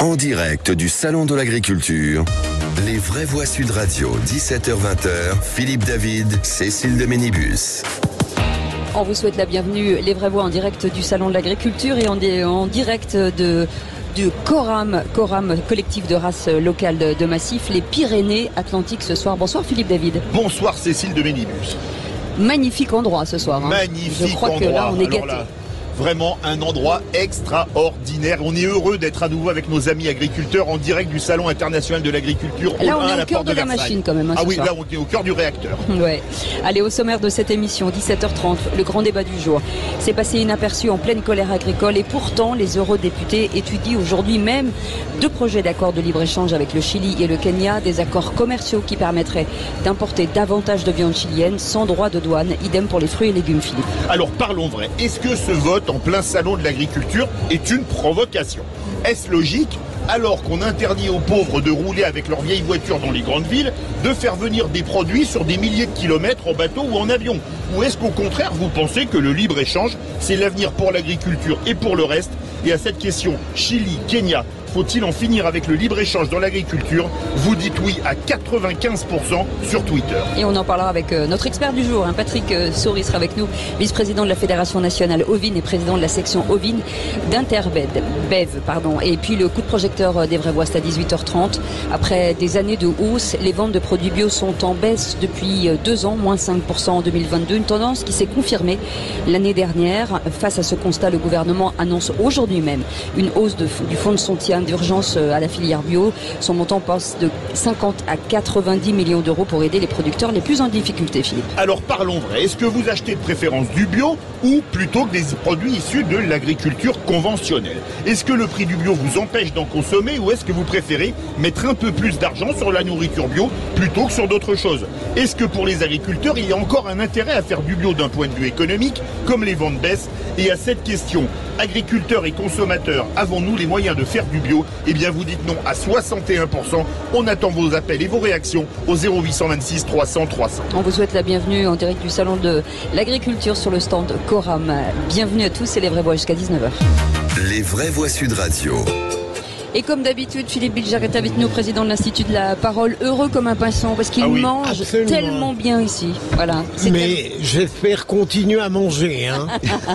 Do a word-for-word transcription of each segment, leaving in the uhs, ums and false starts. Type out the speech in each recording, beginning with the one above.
En direct du Salon de l'Agriculture, les vraies voix Sud Radio, dix-sept heures vingt, Philippe David, Cécile de Ménibus. On vous souhaite la bienvenue, les vraies voix en direct du Salon de l'Agriculture et en, en direct de... du Coram, Coram, collectif de race locale de, de Massif, les Pyrénées-Atlantiques ce soir. Bonsoir Philippe David. Bonsoir Cécile de Ménibus. Magnifique endroit ce soir. Hein. Magnifique Je crois endroit. que là on est gâtés. Vraiment un endroit extraordinaire. On est heureux d'être à nouveau avec nos amis agriculteurs en direct du Salon international de l'agriculture. Là, on est au cœur de la machine quand même. Hein, ah oui, soir. là, on est au cœur du réacteur. Ouais. Allez, au sommaire de cette émission, dix-sept heures trente, le grand débat du jour. C'est passé inaperçu en pleine colère agricole et pourtant, les eurodéputés étudient aujourd'hui même deux projets d'accord de libre-échange avec le Chili et le Kenya, des accords commerciaux qui permettraient d'importer davantage de viande chilienne sans droit de douane. Idem pour les fruits et légumes, Philippe. Alors, parlons vrai. Est-ce que ce vote en plein salon de l'agriculture est une provocation? Est-ce logique, alors qu'on interdit aux pauvres de rouler avec leurs vieilles voitures dans les grandes villes, de faire venir des produits sur des milliers de kilomètres en bateau ou en avion? Ou est-ce qu'au contraire, vous pensez que le libre-échange, c'est l'avenir pour l'agriculture et pour le reste? Et à cette question, Chili, Kenya, faut-il en finir avec le libre-échange dans l'agriculture? Vous dites oui à quatre-vingt-quinze pour cent sur Twitter. Et on en parlera avec euh, notre expert du jour, hein, Patrick euh, Saury sera avec nous, vice-président de la Fédération nationale ovine et président de la section ovine d'Interbev. Pardon. Et puis le coup de projecteur euh, des vraies voix, c'est à dix-huit heures trente. Après des années de hausse, les ventes de produits bio sont en baisse depuis euh, deux ans, moins cinq pour cent en deux mille vingt-deux. Une tendance qui s'est confirmée l'année dernière. Face à ce constat, le gouvernement annonce aujourd'hui même une hausse de, du fonds de soutien d'urgence à la filière bio. Son montant passe de cinquante à quatre-vingt-dix millions d'euros pour aider les producteurs les plus en difficulté, Philippe. Alors parlons vrai, est-ce que vous achetez de préférence du bio ou plutôt que des produits issus de l'agriculture conventionnelle? Est-ce que le prix du bio vous empêche d'en consommer ou est-ce que vous préférez mettre un peu plus d'argent sur la nourriture bio plutôt que sur d'autres choses? Est-ce que pour les agriculteurs, il y a encore un intérêt à faire du bio d'un point de vue économique, comme les ventes baissent? Et à cette question, agriculteurs et consommateurs, avons-nous les moyens de faire du bio? Eh bien, vous dites non à soixante et un pour cent. On attend vos appels et vos réactions au zéro huit cent vingt-six trois cents trois cents. On vous souhaite la bienvenue en direct du Salon de l'Agriculture sur le stand Coram. Bienvenue à tous et les vraies voix jusqu'à dix-neuf heures. Les vraies voix Sud Radio. Et comme d'habitude, Philippe Bilger est avec nous, président de l'Institut de la Parole, heureux comme un pinson, parce qu'il ah oui, mange absolument. Tellement bien ici. Voilà. Mais tellement... j'espère continuer à manger. Hein.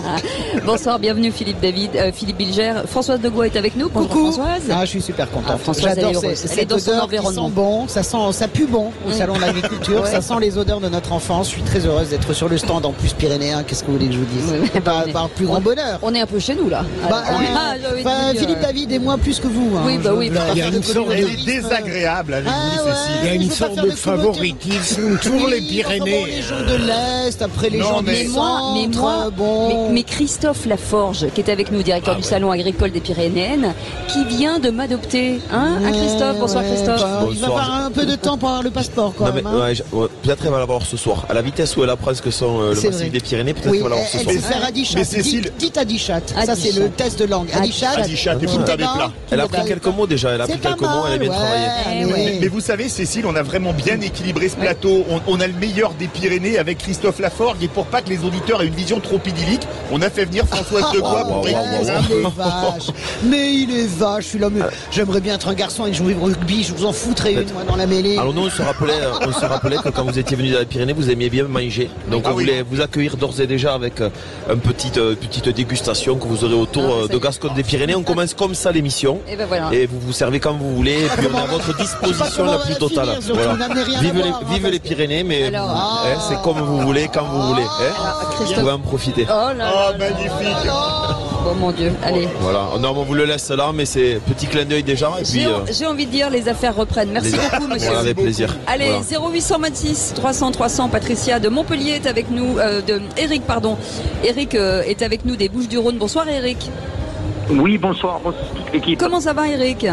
Bonsoir, bienvenue Philippe David, euh, Philippe Bilger. Françoise de Gaulle est avec nous. Bonjour, coucou. Françoise. Ah, je suis super content. Ah, Françoise, j'adore elle est cette, elle est dans son environnement. Qui sent bon, ça sent, ça pue bon au mmh. salon de l'agriculture. Ouais. Ça sent les odeurs de notre enfance. Je suis très heureuse d'être sur le stand en plus pyrénéen. Qu'est-ce que vous voulez que je vous dise? Oui, pas, est... pas un plus grand on, bonheur. On est un peu chez nous là. Bah, ah, ah, bah, Philippe David et moi plus que vous. Hein, oui, bah oui. Il y a une sorte Elle est désagréable avec ah, vous, ouais, Cécile. Il y a une sorte de favoritisme pour oui, les Pyrénées. Enfin bon, les gens de l'Est, après les non, gens mais du moi, centre, mais moi, bon. mais, mais Christophe Laforge, qui est avec nous, directeur ah, du ouais. Salon agricole des Pyrénéennes, qui vient de m'adopter. Hein, ouais, Christophe, bonsoir ouais, Christophe. Bah, il va avoir un peu de temps pour avoir le passeport, quand non, même. Mais, hein. ouais, ouais, peut-être elle va l'avoir ce soir. À la vitesse où elle apprend ce que sont euh, le massif vrai. Des Pyrénées, peut-être oui, elle va l'avoir ce elle soir. Elle sait faire Adichat. Cécile... Dites Adichat. Ça, c'est le test de langue. Adichat. Adichat et tout avec plat. Elle a appris quelques mots déjà. Elle a appris quelques mots. Elle a bien travaillé. Mais vous savez, Cécile, on a vraiment bien équilibré ce plateau. On, on a le meilleur des Pyrénées avec Christophe Laforgue. Et pour pas que les auditeurs aient une vision trop idyllique, on a fait venir Françoise de Gaulle pour briller. Il est vache. Mais il est vache, celui-là. Mais j'aimerais bien être un garçon et jouer au rugby. Je vous en foutrais une, moi, dans la mêlée. Alors nous, on se rappelait, on se rappelait que quand vous étiez venu dans les Pyrénées, vous aimiez bien manger. Donc ah, on oui. voulait vous accueillir d'ores et déjà avec une petite, euh, petite dégustation que vous aurez autour ah, de Gascogne des Pyrénées. On commence comme ça l'émission. Et, ben voilà. Et vous vous servez quand vous voulez. Et puis on est à votre disposition la plus totale. Voilà. Vive, les, voir, vive les Pyrénées, mais alors, ah, hein, c'est comme vous voulez, quand vous voulez. Hein. Vous pouvez en profiter. Oh, là là, oh magnifique. Oh mon Dieu, allez. Voilà, non, on vous le laisse là, mais c'est petit clin d'œil déjà. J'ai euh... envie de dire, les affaires reprennent. Merci les... beaucoup, monsieur. Voilà, avec plaisir. Allez, voilà. zéro huit cent vingt-six trois cents trois cents, Patricia de Montpellier est avec nous, euh, de Eric, pardon. Eric euh, est avec nous des Bouches-du-Rhône. Bonsoir, Eric. Oui, bonsoir, bonsoir toute l'équipe. Comment ça va, Eric?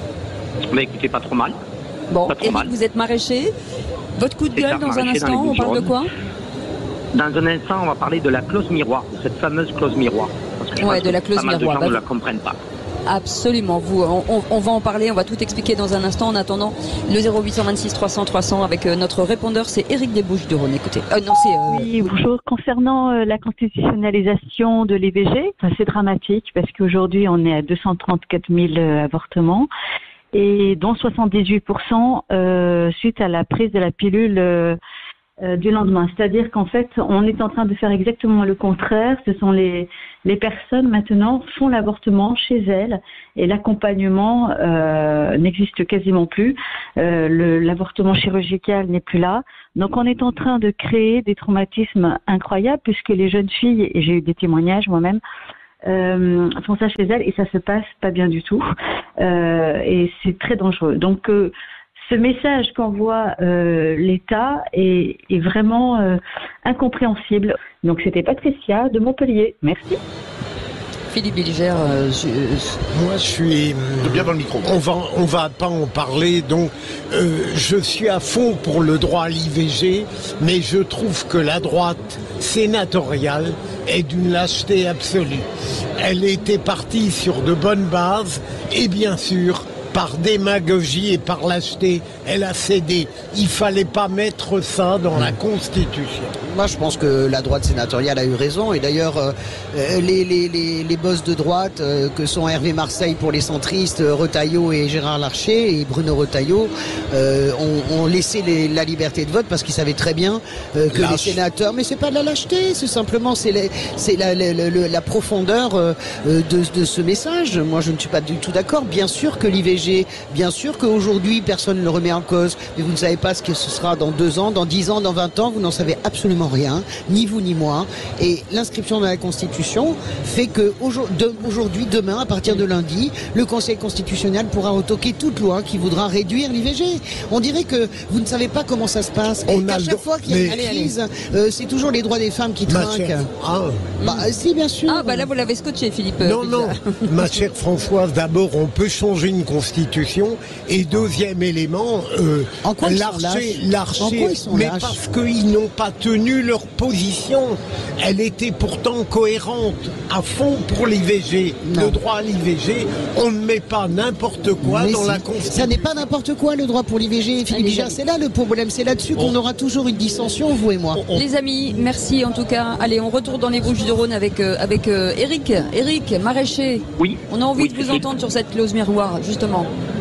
Bah écoutez, pas trop mal. Bon, pas trop Eric, mal. vous êtes maraîcher. Votre coup de gueule dans un instant, on parle de quoi? Dans un instant, on va parler de la clause miroir, cette fameuse clause miroir. Parce que je ouais, pense de la clause pas mal miroir. de gens bah, ne la comprennent pas. Absolument. Vous, on, on, on va en parler, on va tout expliquer dans un instant. En attendant, le zéro huit cent vingt-six trois cents trois cents avec euh, notre répondeur, c'est Éric des Bouches-du-Rhône. Écoutez. Euh, non, c'est. Euh... Oui, bonjour. Concernant euh, la constitutionnalisation de l'I V G, c'est dramatique parce qu'aujourd'hui on est à deux cent trente-quatre mille euh, avortements et dont soixante-dix-huit pour cent euh, suite à la prise de la pilule. Euh, Euh, du lendemain. C'est-à-dire qu'en fait, on est en train de faire exactement le contraire. Ce sont les, les personnes maintenant font l'avortement chez elles et l'accompagnement euh, n'existe quasiment plus. Euh, le, l'avortement chirurgical n'est plus là. Donc on est en train de créer des traumatismes incroyables puisque les jeunes filles, et j'ai eu des témoignages moi-même, euh, font ça chez elles et ça se passe pas bien du tout. Euh, et c'est très dangereux. Donc euh, ce message qu'envoie euh, l'État est, est vraiment euh, incompréhensible. Donc c'était Patricia de Montpellier. Merci. Philippe Bilger, euh, je, je... moi je suis. De bien dans le micro. On va, on va pas en parler. Donc, euh, je suis à fond pour le droit à l'I V G, mais je trouve que la droite sénatoriale est d'une lâcheté absolue. Elle était partie sur de bonnes bases, et bien sûr, par démagogie et par lâcheté, elle a cédé. Il fallait pas mettre ça dans la Constitution. Moi, je pense que la droite sénatoriale a eu raison. Et d'ailleurs, euh, les, les, les, les boss de droite, euh, que sont Hervé Marseille pour les centristes, Retailleau et Gérard Larcher et Bruno Retailleau, euh, ont, ont laissé les, la liberté de vote parce qu'ils savaient très bien euh, que Lâche. les sénateurs... Mais c'est pas de la lâcheté, c'est simplement c'est les, c'est la, la, la, la profondeur euh, de, de ce message. Moi, je ne suis pas du tout d'accord. Bien sûr que l'I V G, bien sûr qu'aujourd'hui, personne ne le remet en cause, mais vous ne savez pas ce que ce sera dans deux ans, dans dix ans, dans vingt ans, vous n'en savez absolument rien, ni vous ni moi. Et l'inscription dans la Constitution fait que aujourd'hui, demain, à partir de lundi, le Conseil constitutionnel pourra retoquer toute loi qui voudra réduire l'I V G. On dirait que vous ne savez pas comment ça se passe. Et à chaque fois qu'il y a une crise, euh, c'est toujours les droits des femmes qui trinquent. Ah. Bah si, bien sûr. Ah bah là vous l'avez scotché, Philippe. Non, non, ma chère Françoise, d'abord on peut changer une Constitution et deuxième élément, euh, en quoi ils sont Larcher, lâches Larcher, en quoi ils sont mais lâches parce qu'ils n'ont pas tenu leur position. Elle était pourtant cohérente, à fond pour l'I V G. Non. Le droit à l'I V G, on ne met pas n'importe quoi mais dans si. la Constitution. Ça n'est pas n'importe quoi le droit pour l'I V G, Philippe Bijard. C'est là le problème, c'est là-dessus qu'on aura toujours une dissension, vous et moi. Les amis, merci en tout cas. Allez, on retourne dans les Bouches-du-Rhône avec euh, avec euh, Eric, Eric Maraîcher. Oui. On a envie oui, de vous oui. entendre sur cette clause miroir, justement.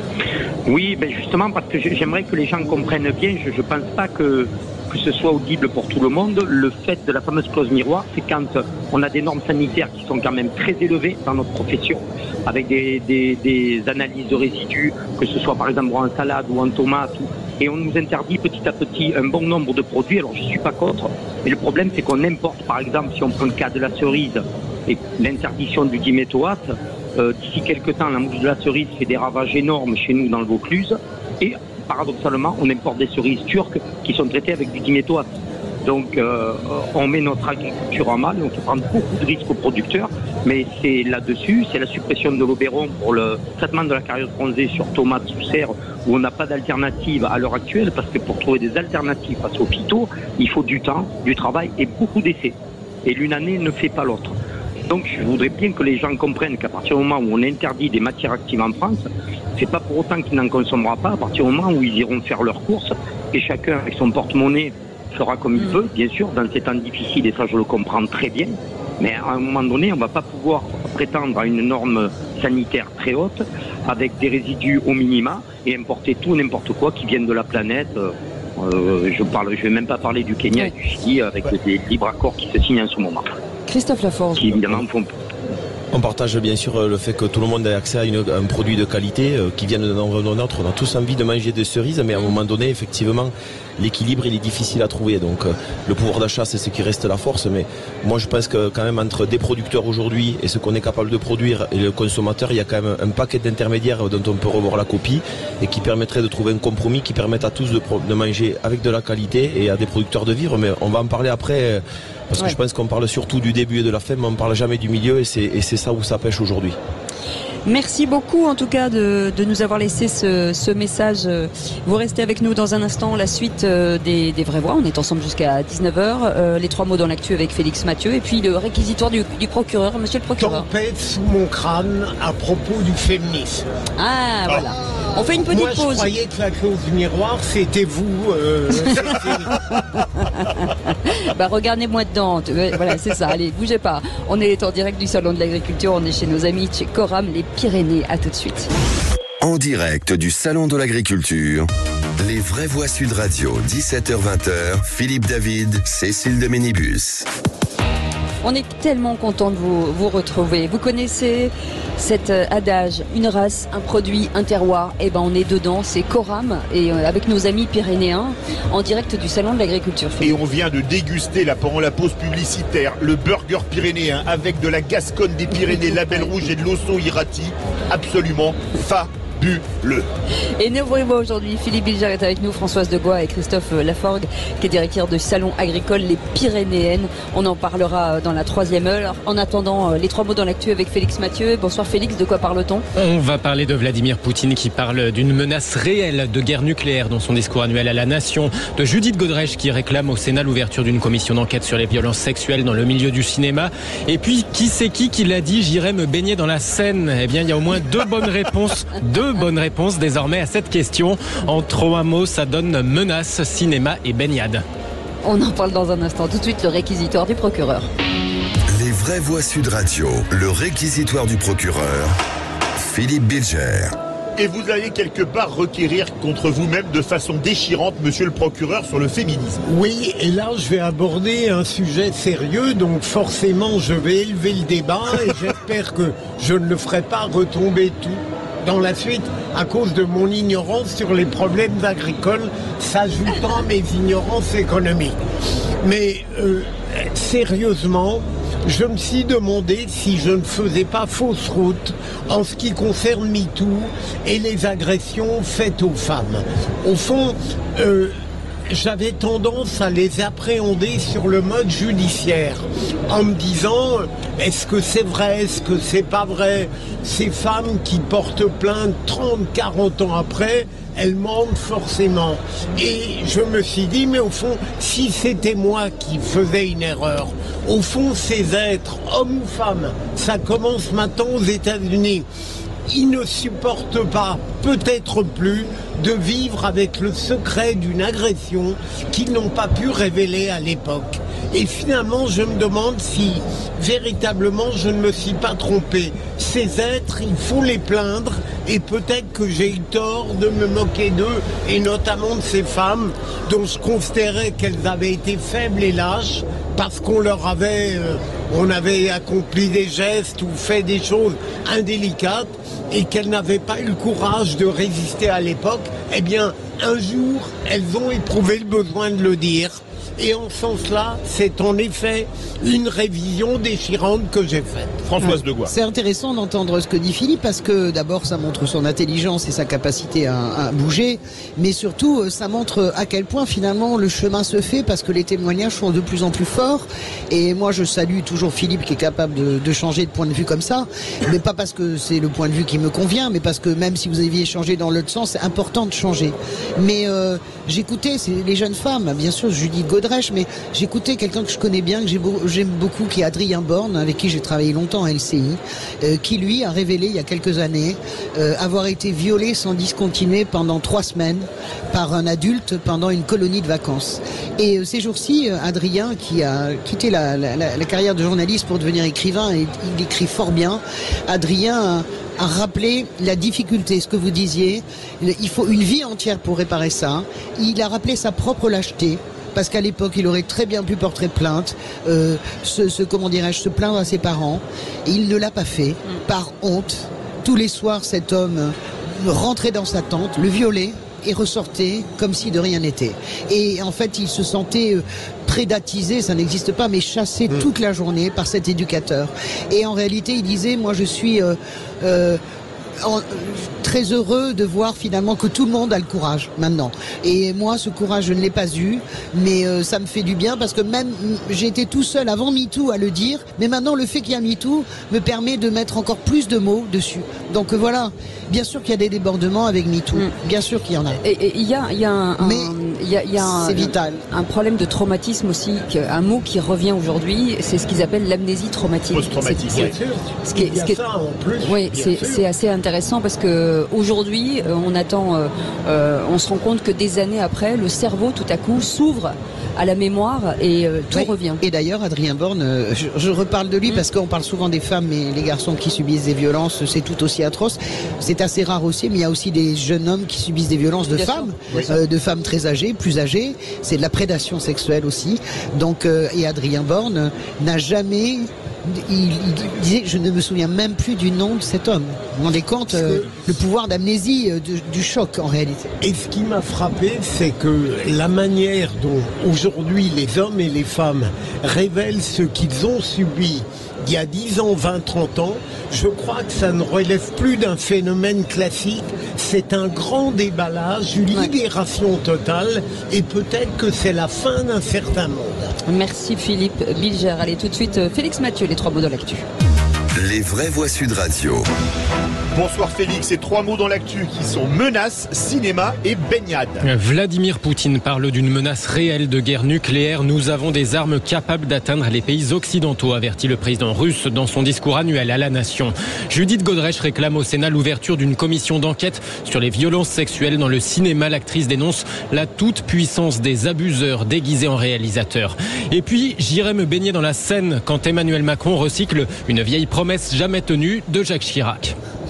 Oui, ben justement parce que j'aimerais que les gens comprennent bien. Je ne pense pas que que ce soit audible pour tout le monde. Le fait de la fameuse clause miroir, c'est quand on a des normes sanitaires qui sont quand même très élevées dans notre profession, avec des, des, des analyses de résidus, que ce soit par exemple en salade ou en tomate, et on nous interdit petit à petit un bon nombre de produits. Alors je ne suis pas contre, mais le problème c'est qu'on importe, par exemple, si on prend le cas de la cerise et l'interdiction du diméthoate, euh, d'ici quelques temps la mouche de la cerise fait des ravages énormes chez nous dans le Vaucluse, et paradoxalement, on importe des cerises turques qui sont traitées avec du diméthoate. Donc, euh, on met notre agriculture en mal, on fait prendre beaucoup de risques aux producteurs, mais c'est là-dessus, c'est la suppression de l'Oberon pour le traitement de la cariote bronzée sur tomates sous serre, où on n'a pas d'alternative à l'heure actuelle, parce que pour trouver des alternatives face aux phytos, il faut du temps, du travail et beaucoup d'essais. Et l'une année ne fait pas l'autre. Donc je voudrais bien que les gens comprennent qu'à partir du moment où on interdit des matières actives en France, c'est pas pour autant qu'ils n'en consommeront pas, à partir du moment où ils iront faire leurs courses, et chacun avec son porte-monnaie fera comme il peut, bien sûr, dans ces temps difficiles, et ça je le comprends très bien, mais à un moment donné, on ne va pas pouvoir prétendre à une norme sanitaire très haute, avec des résidus au minima, et importer tout n'importe quoi qui vienne de la planète. Euh, je parle, je vais même pas parler du Kenya et du Chili, avec des libres accords qui se signent en ce moment. Christophe Laforge. Qui évidemment font... On partage bien sûr le fait que tout le monde ait accès à, une, à un produit de qualité euh, qui vienne d'un environnement neutre. On a tous envie de manger des cerises, mais à un moment donné, effectivement, l'équilibre il est difficile à trouver. Donc euh, le pouvoir d'achat, c'est ce qui reste la force. Mais moi, je pense que quand même entre des producteurs aujourd'hui et ce qu'on est capable de produire et le consommateur, il y a quand même un paquet d'intermédiaires dont on peut revoir la copie et qui permettrait de trouver un compromis qui permette à tous de, de manger avec de la qualité et à des producteurs de vivre. Mais on va en parler après. Euh, Parce que ouais. je pense qu'on parle surtout du début et de la fin, mais on ne parle jamais du milieu, et c'est, et c'est ça où ça pêche aujourd'hui. Merci beaucoup en tout cas de, de nous avoir laissé ce, ce message. Vous restez avec nous dans un instant, la suite des, des vraies voix. On est ensemble jusqu'à dix-neuf heures. Euh, les trois mots dans l'actu avec Félix Mathieu et puis le réquisitoire du, du procureur. Monsieur le procureur. Tempête sous mon crâne à propos du féminisme. Ah, ah. voilà. On fait une petite Moi, pause. Moi je croyais que la clause du miroir c'était vous. Euh, c'était... bah regardez-moi dedans. Voilà, c'est ça. Allez, bougez pas. On est en direct du salon de l'agriculture. On est chez nos amis chez Coram, les Pyrénées. À tout de suite. En direct du salon de l'agriculture, les vraies voix Sud Radio, dix-sept heures vingt, Philippe David, Cécile de Ménibus. On est tellement content de vous, vous retrouver. Vous connaissez cet adage, une race, un produit, un terroir. Eh ben on est dedans, c'est Coram et euh, avec nos amis pyrénéens en direct du salon de l'agriculture. Et on vient de déguster là pendant la pause publicitaire le burger pyrénéen avec de la Gascogne des Pyrénées, label rouge et de l'osso irati. Absolument fabuleux. Et nous voyons aujourd'hui, Philippe Bilger est avec nous, Françoise Degois et Christophe Laforgue, qui est directeur du salon agricole Les Pyrénéennes. On en parlera dans la troisième heure. En attendant, les trois mots dans l'actu avec Félix Mathieu. Bonsoir Félix, de quoi parle-t-on ? On va parler de Vladimir Poutine qui parle d'une menace réelle de guerre nucléaire dans son discours annuel à la nation, de Judith Godrèche qui réclame au Sénat l'ouverture d'une commission d'enquête sur les violences sexuelles dans le milieu du cinéma. Et puis, qui c'est qui qui l'a dit ? J'irai me baigner dans la Seine. Eh bien, il y a au moins deux bonnes réponses. Deux bonnes réponses désormais à cette question. En trois mots, ça donne menace, cinéma et baignade. On en parle dans un instant. Tout de suite, le réquisitoire du procureur. Les vraies voix Sud Radio, le réquisitoire du procureur, Philippe Bilger. Et vous allez quelque part requérir contre vous-même de façon déchirante, monsieur le procureur, sur le féminisme. Oui, et là je vais aborder un sujet sérieux, donc forcément je vais élever le débat et j'espère que je ne le ferai pas retomber tout dans la suite à cause de mon ignorance sur les problèmes agricoles, s'ajoutant à mes ignorances économiques. Mais euh, sérieusement, je me suis demandé si je ne faisais pas fausse route en ce qui concerne MeToo et les agressions faites aux femmes. Au fond, euh, j'avais tendance à les appréhender sur le mode judiciaire, en me disant, est-ce que c'est vrai, est-ce que c'est pas vrai ? Ces femmes qui portent plainte trente, quarante ans après, elles mentent forcément. Et je me suis dit, mais au fond, si c'était moi qui faisais une erreur, au fond, ces êtres, hommes ou femmes, ça commence maintenant aux États-Unis. Ils ne supportent pas, peut-être plus, de vivre avec le secret d'une agression qu'ils n'ont pas pu révéler à l'époque. Et finalement, je me demande si, véritablement, je ne me suis pas trompé. Ces êtres, il faut les plaindre, et peut-être que j'ai eu tort de me moquer d'eux, et notamment de ces femmes dont je considérais qu'elles avaient été faibles et lâches, parce qu'on leur avait, euh, on avait accompli des gestes ou fait des choses indélicates, et qu'elles n'avaient pas eu le courage de résister à l'époque. Eh bien, un jour, elles ont éprouvé le besoin de le dire. Et en ce sens-là, c'est en effet une révision déchirante que j'ai faite. Françoise Degois. C'est intéressant d'entendre ce que dit Philippe parce que d'abord ça montre son intelligence et sa capacité à, à bouger, mais surtout ça montre à quel point finalement le chemin se fait parce que les témoignages sont de plus en plus forts. Et moi je salue toujours Philippe qui est capable de, de changer de point de vue comme ça, mais pas parce que c'est le point de vue qui me convient, mais parce que même si vous aviez changé dans l'autre sens, c'est important de changer. Mais euh, j'écoutais c'est les jeunes femmes, bien sûr Judith Godrèche, mais j'écoutais quelqu'un que je connais bien, que j'ai beau, j'aime beaucoup, qui est Adrien Borne, avec qui j'ai travaillé longtemps à L C I, euh, qui lui a révélé il y a quelques années euh, avoir été violé sans discontinuer pendant trois semaines par un adulte pendant une colonie de vacances. Et euh, ces jours-ci, euh, Adrien, qui a quitté la, la, la, la carrière de journaliste pour devenir écrivain, et il écrit fort bien, Adrien a, a rappelé la difficulté, ce que vous disiez, il faut une vie entière pour réparer ça. Il a rappelé sa propre lâcheté. Parce qu'à l'époque, il aurait très bien pu porter plainte, euh, se, se, comment dirais-je, se plaindre à ses parents. Et il ne l'a pas fait, par honte. Tous les soirs, cet homme rentrait dans sa tente, le violait et ressortait comme si de rien n'était. Et en fait, il se sentait euh, prédatisé, ça n'existe pas, mais chassé mmh. toute la journée par cet éducateur. Et en réalité, il disait, moi je suis... Euh, euh, en, très heureux de voir finalement que tout le monde a le courage maintenant. Et moi, ce courage, je ne l'ai pas eu, mais euh, ça me fait du bien parce que même j'ai été tout seul avant MeToo à le dire, mais maintenant le fait qu'il y a MeToo me permet de mettre encore plus de mots dessus. Donc euh, voilà, bien sûr qu'il y a des débordements avec MeToo, mm. bien sûr qu'il y en a. Et il y a, y a un, mais il y a, y a un, c'est vital. Un problème de traumatisme aussi, un mot qui revient aujourd'hui, c'est ce qu'ils appellent l'amnésie traumatique. Post-traumatique, c'est, oui. Ce qui est, ce qui est, ça en plus. oui, c'est, c'est assez intéressant parce que aujourd'hui, on attend, euh, on se rend compte que des années après, le cerveau tout à coup s'ouvre à la mémoire et euh, tout oui. revient. Et d'ailleurs, Adrien Borne, euh, je, je reparle de lui mmh. parce qu'on parle souvent des femmes et les garçons qui subissent des violences, c'est tout aussi atroce. C'est assez rare aussi, mais il y a aussi des jeunes hommes qui subissent des violences de Bien femmes, oui. euh, de femmes très âgées, plus âgées. C'est de la prédation sexuelle aussi. Donc, euh, et Adrien Borne n'a jamais... Il, il disait, je ne me souviens même plus du nom de cet homme. Vous vous rendez compte euh, le pouvoir d'amnésie euh, de, du choc en réalité. Et ce qui m'a frappé, c'est que la manière dont aujourd'hui les hommes et les femmes révèlent ce qu'ils ont subi il y a dix ans, vingt, trente ans, je crois que ça ne relève plus d'un phénomène classique. C'est un grand déballage, une libération totale, et peut-être que c'est la fin d'un certain monde. Merci Philippe Bilger. Allez tout de suite, Félix Mathieu, les trois mots de l'actu. Les vraies voix Sud Radio. Bonsoir Félix, et trois mots dans l'actu qui sont menaces, cinéma et baignade. Vladimir Poutine parle d'une menace réelle de guerre nucléaire. Nous avons des armes capables d'atteindre les pays occidentaux, avertit le président russe dans son discours annuel à la nation. Judith Godrèche réclame au Sénat l'ouverture d'une commission d'enquête sur les violences sexuelles dans le cinéma. L'actrice dénonce la toute-puissance des abuseurs déguisés en réalisateurs. Et puis, j'irai me baigner dans la Seine quand Emmanuel Macron recycle une vieille promesse jamais tenue de Jacques Chirac.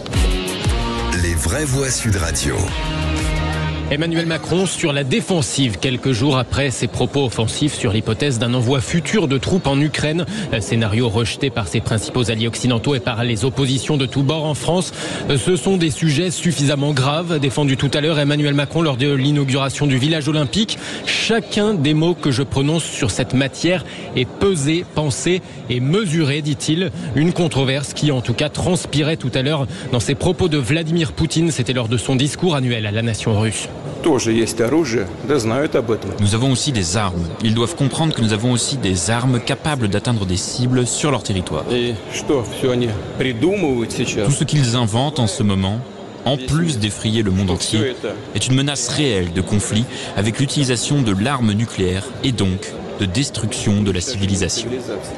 Les vraies voix Sud Radio. Emmanuel Macron sur la défensive quelques jours après ses propos offensifs sur l'hypothèse d'un envoi futur de troupes en Ukraine. Un scénario rejeté par ses principaux alliés occidentaux et par les oppositions de tous bords en France. Ce sont des sujets suffisamment graves, défendus tout à l'heure Emmanuel Macron lors de l'inauguration du village olympique. Chacun des mots que je prononce sur cette matière est pesé, pensé et mesuré, dit-il. Une controverse qui en tout cas transpirait tout à l'heure dans ses propos de Vladimir Poutine. C'était lors de son discours annuel à la nation russe. Nous avons aussi des armes. Ils doivent comprendre que nous avons aussi des armes capables d'atteindre des cibles sur leur territoire. Tout ce qu'ils inventent en ce moment, en plus d'effrayer le monde entier, est une menace réelle de conflit avec l'utilisation de l'arme nucléaire et donc de destruction de la civilisation.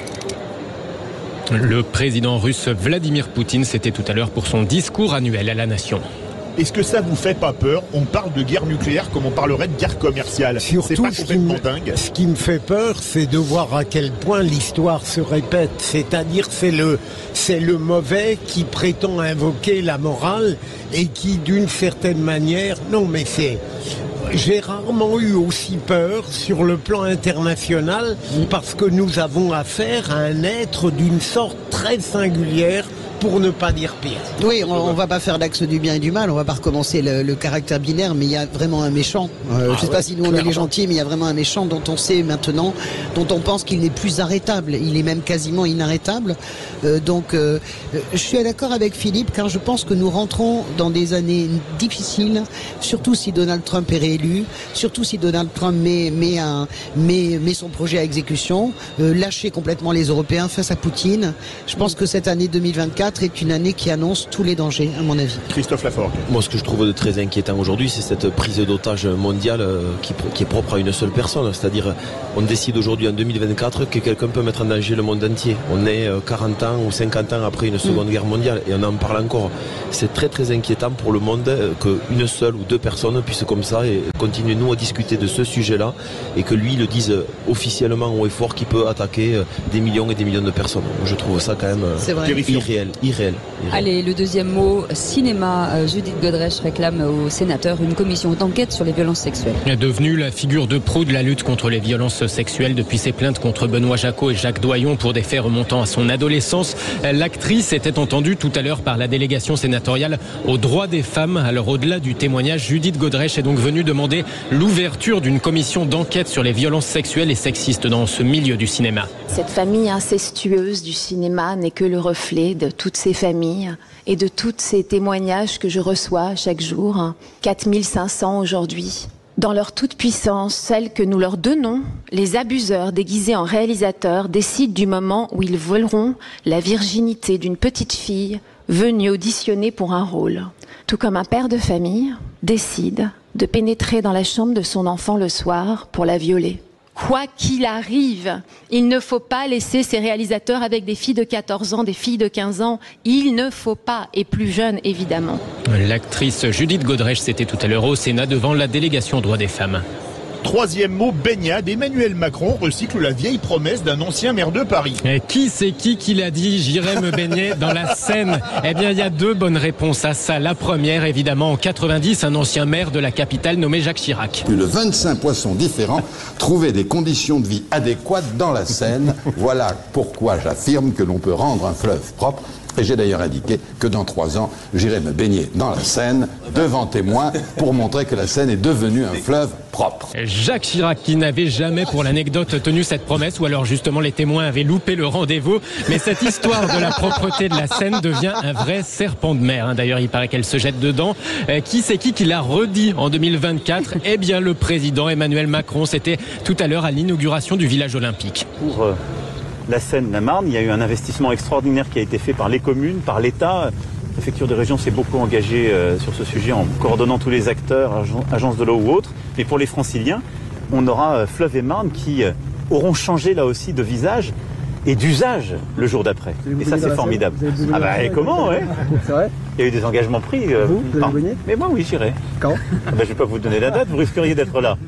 Le président russe Vladimir Poutine, c'était tout à l'heure pour son discours annuel à la nation. Est-ce que ça vous fait pas peur? On parle de guerre nucléaire comme on parlerait de guerre commerciale. Surtout, c'est pas complètement ce qui, me, dingue. ce qui me fait peur, c'est de voir à quel point l'histoire se répète. C'est-à-dire, c'est le, c'est le mauvais qui prétend invoquer la morale et qui, d'une certaine manière, non, mais c'est. J'ai rarement eu aussi peur sur le plan international parce que nous avons affaire à un être d'une sorte très singulière, pour ne pas dire pire. Oui, on, on va pas faire l'axe du bien et du mal, on va pas recommencer le, le caractère binaire, mais il y a vraiment un méchant. Euh, ah je sais ouais, pas si nous on est les gentils, mais il y a vraiment un méchant dont on sait maintenant, dont on pense qu'il n'est plus arrêtable. Il est même quasiment inarrêtable. Euh, donc, euh, je suis d'accord avec Philippe, car je pense que nous rentrons dans des années difficiles, surtout si Donald Trump est réélu, surtout si Donald Trump met, met, un, met, met son projet à exécution, euh, lâcher complètement les Européens face à Poutine. Je pense que cette année deux mille vingt-quatre est une année qui annonce tous les dangers, à mon avis. Christophe Laforgue. Moi, ce que je trouve de très inquiétant aujourd'hui, c'est cette prise d'otage mondiale qui, qui est propre à une seule personne. C'est-à-dire, on décide aujourd'hui en deux mille vingt-quatre que quelqu'un peut mettre en danger le monde entier. On est quarante ans ou cinquante ans après une seconde mmh. guerre mondiale et on en parle encore. C'est très très inquiétant pour le monde qu'une seule ou deux personnes puissent comme ça et continuer nous à discuter de ce sujet-là et que lui le dise officiellement haut et fort qu'il peut attaquer des millions et des millions de personnes. Je trouve ça quand même irréel. Irréel, irréel. Allez, le deuxième mot, cinéma. Judith Godrèche réclame aux sénateurs une commission d'enquête sur les violences sexuelles. Devenue la figure de proue de la lutte contre les violences sexuelles depuis ses plaintes contre Benoît Jacot et Jacques Doyon pour des faits remontant à son adolescence, l'actrice était entendue tout à l'heure par la délégation sénatoriale aux droits des femmes. Alors au-delà du témoignage, Judith Godrèche est donc venue demander l'ouverture d'une commission d'enquête sur les violences sexuelles et sexistes dans ce milieu du cinéma. Cette famille incestueuse du cinéma n'est que le reflet de tout toutes ces familles et de tous ces témoignages que je reçois chaque jour, quatre mille cinq cents aujourd'hui. Dans leur toute-puissance, celle que nous leur donnons, les abuseurs déguisés en réalisateurs décident du moment où ils voleront la virginité d'une petite fille venue auditionner pour un rôle. Tout comme un père de famille décide de pénétrer dans la chambre de son enfant le soir pour la violer. Quoi qu'il arrive, il ne faut pas laisser ces réalisateurs avec des filles de quatorze ans, des filles de quinze ans. Il ne faut pas, et plus jeunes évidemment. L'actrice Judith Godrèche, c'était tout à l'heure au Sénat devant la délégation aux droits des femmes. Troisième mot, baignade. Emmanuel Macron recycle la vieille promesse d'un ancien maire de Paris. Et qui c'est qui qui l'a dit? J'irai me baigner dans la Seine. Eh bien, il y a deux bonnes réponses à ça. La première, évidemment, en quatre-vingt-dix, un ancien maire de la capitale nommé Jacques Chirac. Plus de vingt-cinq poissons différents trouvaient des conditions de vie adéquates dans la Seine. Voilà pourquoi j'affirme que l'on peut rendre un fleuve propre. Et j'ai d'ailleurs indiqué que dans trois ans, j'irai me baigner dans la Seine, devant témoins, pour montrer que la Seine est devenue un fleuve propre. Jacques Chirac qui n'avait jamais, pour l'anecdote, tenu cette promesse, ou alors justement les témoins avaient loupé le rendez-vous. Mais cette histoire de la propreté de la Seine devient un vrai serpent de mer. D'ailleurs, il paraît qu'elle se jette dedans. Qui c'est qui qui l'a redit en deux mille vingt-quatre? Eh bien, le président Emmanuel Macron, c'était tout à l'heure à l'inauguration du village olympique. Pour euh... la Seine-la-Marne, il y a eu un investissement extraordinaire qui a été fait par les communes, par l'État. La préfecture de région s'est beaucoup engagée euh, sur ce sujet en coordonnant tous les acteurs, agences de l'eau ou autres. Mais pour les Franciliens, on aura euh, Fleuve et Marne qui euh, auront changé là aussi de visage et d'usage le jour d'après. Et ça, c'est formidable. Ah bah et comment, ouais. C'est vrai. Il y a eu des engagements pris. Euh, vous, vous allez mais moi, oui, j'irai. Quand ah bah, je ne vais pas vous donner la date, vous risqueriez d'être là.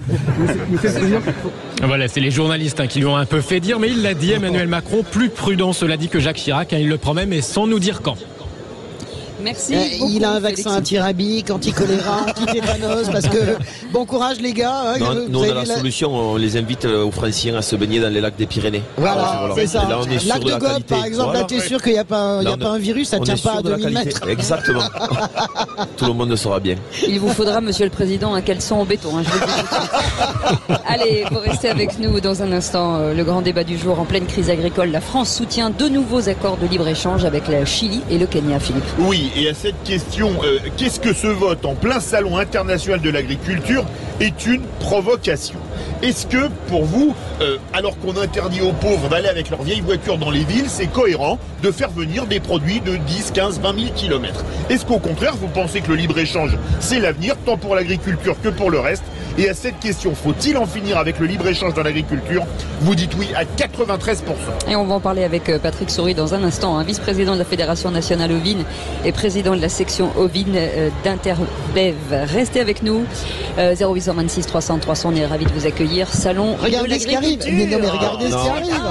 Voilà, c'est les journalistes hein, qui lui ont un peu fait dire, mais il l'a dit, Emmanuel Macron, plus prudent, cela dit, que Jacques Chirac, hein, il le promet, mais sans nous dire quand. Merci. Euh, beaucoup, il a un vaccin Félix. anti-rabique, anti-choléra, anti-tétanos, parce que bon courage les gars. Hein, non, vous nous on a la la... solution, on les invite aux Franciens à se baigner dans les lacs des Pyrénées. Voilà, voilà. c'est ça. Là, on est Lac sûr de, de Gob, qualité. par exemple, voilà. là t'es sûr qu'il n'y a, pas, il y a on pas un virus, ça ne tient pas à deux mille mètres. Exactement. Tout le monde le saura bien. Il vous faudra, monsieur le président, un caleçon en béton. Hein, je vous le dis tout de suite. Allez, vous restez avec nous dans un instant. Euh, le grand débat du jour en pleine crise agricole. La France soutient deux nouveaux accords de libre-échange avec le Chili et le Kenya, Philippe. Oui, et à cette question, euh, qu'est-ce que ce vote en plein salon international de l'agriculture est une provocation? Est-ce que, pour vous, euh, alors qu'on interdit aux pauvres d'aller avec leurs vieilles voitures dans les villes, c'est cohérent de faire venir des produits de dix, quinze, vingt mille kilomètres? Est-ce qu'au contraire, vous pensez que le libre-échange, c'est l'avenir, tant pour l'agriculture que pour le reste? Et à cette question, faut-il en finir avec le libre-échange dans l'agriculture? Vous dites oui à quatre-vingt-treize pour cent. Et on va en parler avec Patrick Souris dans un instant, hein, vice-président de la Fédération nationale ovine et président de la section ovine euh, d'Interbev. Restez avec nous. Euh, zéro huit cent vingt-six trois cents trois cents, on est ravis de vous accueillir. Salon regardez de ce qui arrive. Mais non, mais regardez non. ce qui arrive.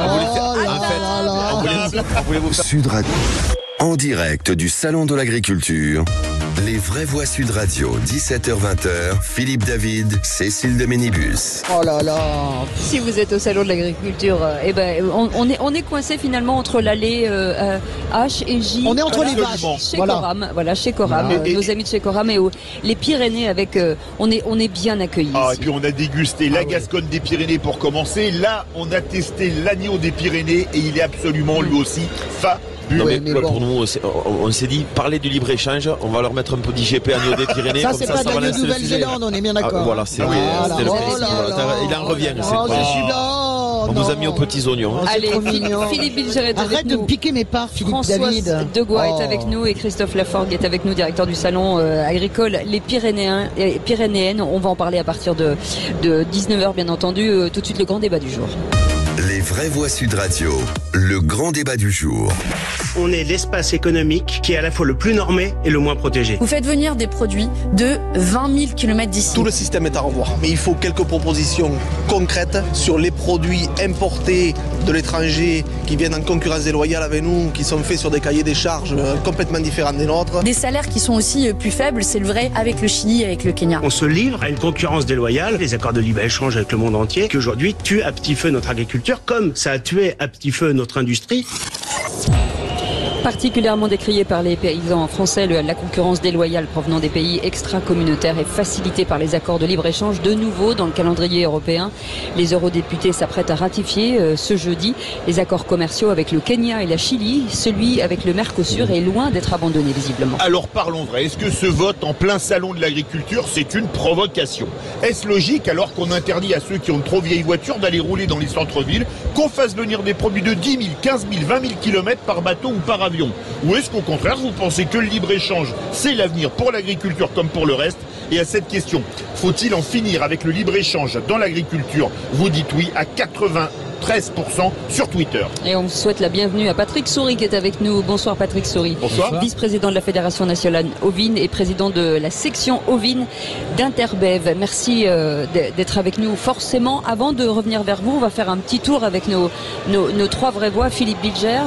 Oh là là. Sud Radio. En direct du Salon de l'Agriculture. Les vraies voix Sud Radio, dix-sept heures vingt, Philippe David, Cécile de Ménibus. Oh là là. Si vous êtes au salon de l'agriculture, euh, eh ben, on, on est, on est coincé finalement entre l'allée euh, H et J. On est entre voilà, les vaches. Chez Voilà. Coram, voilà, chez Coram, Voilà. euh, Et- nos amis de chez Coram et au- les Pyrénées avec, euh, on est, on est bien accueillis. Ah, et ici. puis on a dégusté la Ah oui. Gascogne des Pyrénées pour commencer. Là, on a testé l'agneau des Pyrénées et il est absolument lui aussi fabuleux. Non, mais, mais pour bon. nous, on s'est- on, on s'est dit, parler du libre-échange, on va leur mettre un peu d'I G P agneau des Pyrénées. Ça, comme c'est pas ça de la relance le Nouvelle-Zélande, on est bien d'accord. Ah, voilà, c'est Ah oui, c'était le oh principe. là Voilà, là. il en revient. c'est Oh, quoi. je suis là. On vous a mis aux petits oignons. hein. Oh, c'est Allez, trop Philippe, mignon. Philippe Bilgeret est avec Arrête de nous. me piquer mes parts, Philippe François David. Degois Oh. est avec nous et Christophe Laforgue est avec nous, directeur du salon euh, agricole Les Pyrénéens et Pyrénéennes. On va en parler à partir de, de dix-neuf heures, bien entendu. Euh, tout de suite, le grand débat du jour. Les vraies voix Sud Radio, le grand débat du jour. On est l'espace économique qui est à la fois le plus normé et le moins protégé. Vous faites venir des produits de vingt mille kilomètres d'ici. Tout le système est à revoir. Mais il faut quelques propositions concrètes sur les produits importés de l'étranger qui viennent en concurrence déloyale avec nous, qui sont faits sur des cahiers des charges euh, complètement différents des nôtres. Des salaires qui sont aussi euh, plus faibles, c'est le vrai avec le Chili et avec le Kenya. On se livre à une concurrence déloyale, les accords de libre-échange avec le monde entier, qui aujourd'hui tuent à petit feu notre agriculture, comme ça a tué à petit feu notre industrie. Particulièrement décrié par les paysans français, le, la concurrence déloyale provenant des pays extra-communautaires est facilitée par les accords de libre-échange. De nouveau, dans le calendrier européen, les eurodéputés s'apprêtent à ratifier euh, ce jeudi les accords commerciaux avec le Kenya et la Chili. Celui avec le Mercosur est loin d'être abandonné visiblement. Alors parlons vrai, est-ce que ce vote en plein salon de l'agriculture, c'est une provocation? Est-ce logique alors qu'on interdit à ceux qui ont de trop vieilles voitures d'aller rouler dans les centres-villes, qu'on fasse venir des produits de dix mille, quinze mille, vingt mille kilomètres par bateau ou par avion? Ou est-ce qu'au contraire, vous pensez que le libre-échange, c'est l'avenir pour l'agriculture comme pour le reste? Et à cette question, faut-il en finir avec le libre-échange dans l'agriculture? Vous dites oui à quatre-vingt-treize pour cent sur Twitter. Et on souhaite la bienvenue à Patrick Souris qui est avec nous. Bonsoir Patrick Souris. Bonsoir. Vice-président de la Fédération nationale ovine et président de la section ovine d'Interbev. Merci euh, d'être avec nous. Forcément, avant de revenir vers vous, on va faire un petit tour avec nos, nos, nos trois vraies voix. Philippe Bilger.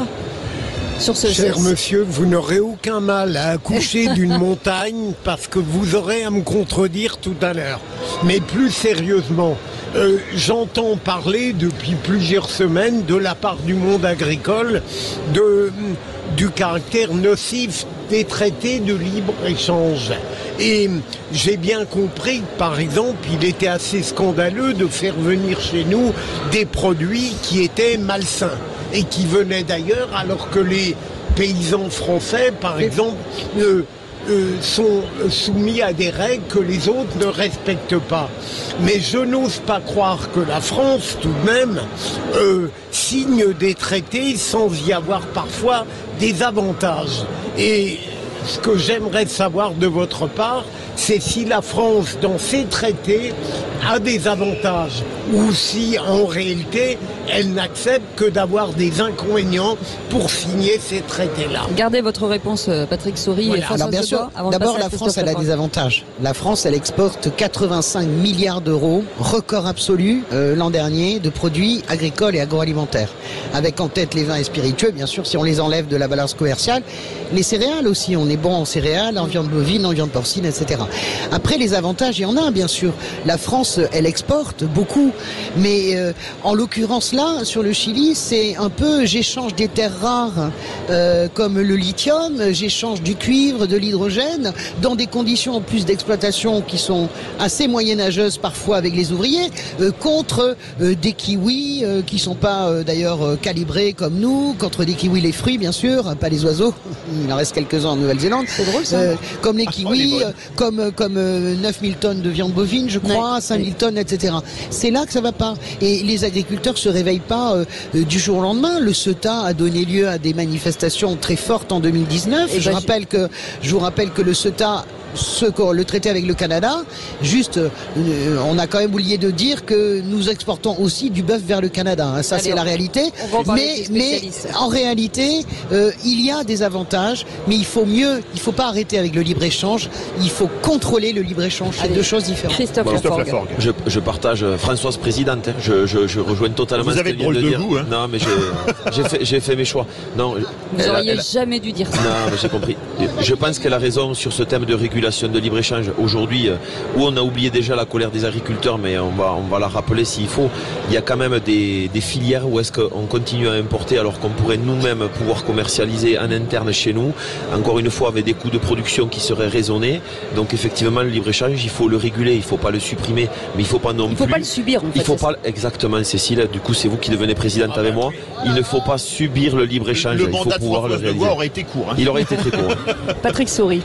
Sur ce Cher monsieur, vous n'aurez aucun mal à accoucher d'une montagne parce que vous aurez à me contredire tout à l'heure. Mais plus sérieusement, euh, j'entends parler depuis plusieurs semaines de la part du monde agricole de, du caractère nocif des traités de libre-échange. Et j'ai bien compris que, par exemple, il était assez scandaleux de faire venir chez nous des produits qui étaient malsains et qui venaient d'ailleurs alors que les paysans français, par exemple, euh, euh, sont soumis à des règles que les autres ne respectent pas. Mais je n'ose pas croire que la France, tout de même, euh, signe des traités sans y avoir parfois des avantages. Et ce que j'aimerais savoir de votre part, c'est si la France, dans ses traités, a des avantages ou si, en réalité, elle n'accepte que d'avoir des inconvénients pour signer ces traités-là. Gardez votre réponse, Patrick Souris. Voilà. Alors bien sûr, d'abord la France, elle a des avantages. La France, elle exporte quatre-vingt-cinq milliards d'euros, record absolu euh, l'an dernier, de produits agricoles et agroalimentaires. Avec en tête les vins et spiritueux, bien sûr, si on les enlève de la balance commerciale. Les céréales aussi, on est bon en céréales, en viande bovine, en viande porcine, et cetera. Après, les avantages, il y en a, bien sûr. La France, elle exporte beaucoup, mais euh, en l'occurrence là, sur le Chili, c'est un peu, j'échange des terres rares euh, comme le lithium, j'échange du cuivre, de l'hydrogène, dans des conditions en plus d'exploitation qui sont assez moyenâgeuses parfois avec les ouvriers, euh, contre euh, des kiwis euh, qui sont pas euh, d'ailleurs euh, calibrés comme nous, contre des kiwis les fruits bien sûr, pas les oiseaux, il en reste quelques-uns en Nouvelle-Zélande. C'est drôle ça. Euh, comme les kiwis, oh, euh, comme, comme euh, neuf mille tonnes de viande bovine, je crois, ouais. cinq mille tonnes, et cetera. C'est là que ça va pas. Et les agriculteurs se réveillent pas euh, euh, du jour au lendemain. Le CETA a donné lieu à des manifestations très fortes en deux mille dix-neuf. Et je, ben, rappelle que, je vous rappelle que le CETA, ce, le traité avec le Canada, juste, euh, on a quand même oublié de dire que nous exportons aussi du bœuf vers le Canada. Hein. Ça, c'est la réalité. Mais, mais en réalité, euh, il y a des avantages, mais il faut mieux, il faut pas arrêter avec le libre-échange. Il faut contrôler le libre-échange. C'est deux choses différentes. Christophe bon, Laforgue. Je, je partage Françoise présidente. Hein. Je, je, je rejoins totalement vous ce qu'elle vient de, de dire. Goût, hein. Non, mais j'ai fait, j'ai fait mes choix. Non, vous n'auriez jamais dû dire ça. Non, mais j'ai compris. Je pense qu'elle a raison sur ce thème de régulation de libre-échange aujourd'hui, où on a oublié déjà la colère des agriculteurs, mais on va, on va la rappeler s'il faut. Il y a quand même des, des filières où est-ce qu'on continue à importer alors qu'on pourrait nous-mêmes pouvoir commercialiser en interne chez nous, encore une fois avec des coûts de production qui seraient raisonnés. Donc effectivement, le libre-échange, il faut le réguler, il ne faut pas le supprimer, mais il ne faut pas non plus... Il ne faut pas le subir, en fait. Il faut pas... Exactement, Cécile, du coup c'est vous qui devenez présidente avec moi. Il ne faut pas subir le libre-échange, le il faut pouvoir le réaliser. aurait été court. Hein. Il aurait été très court. Patrick Souris.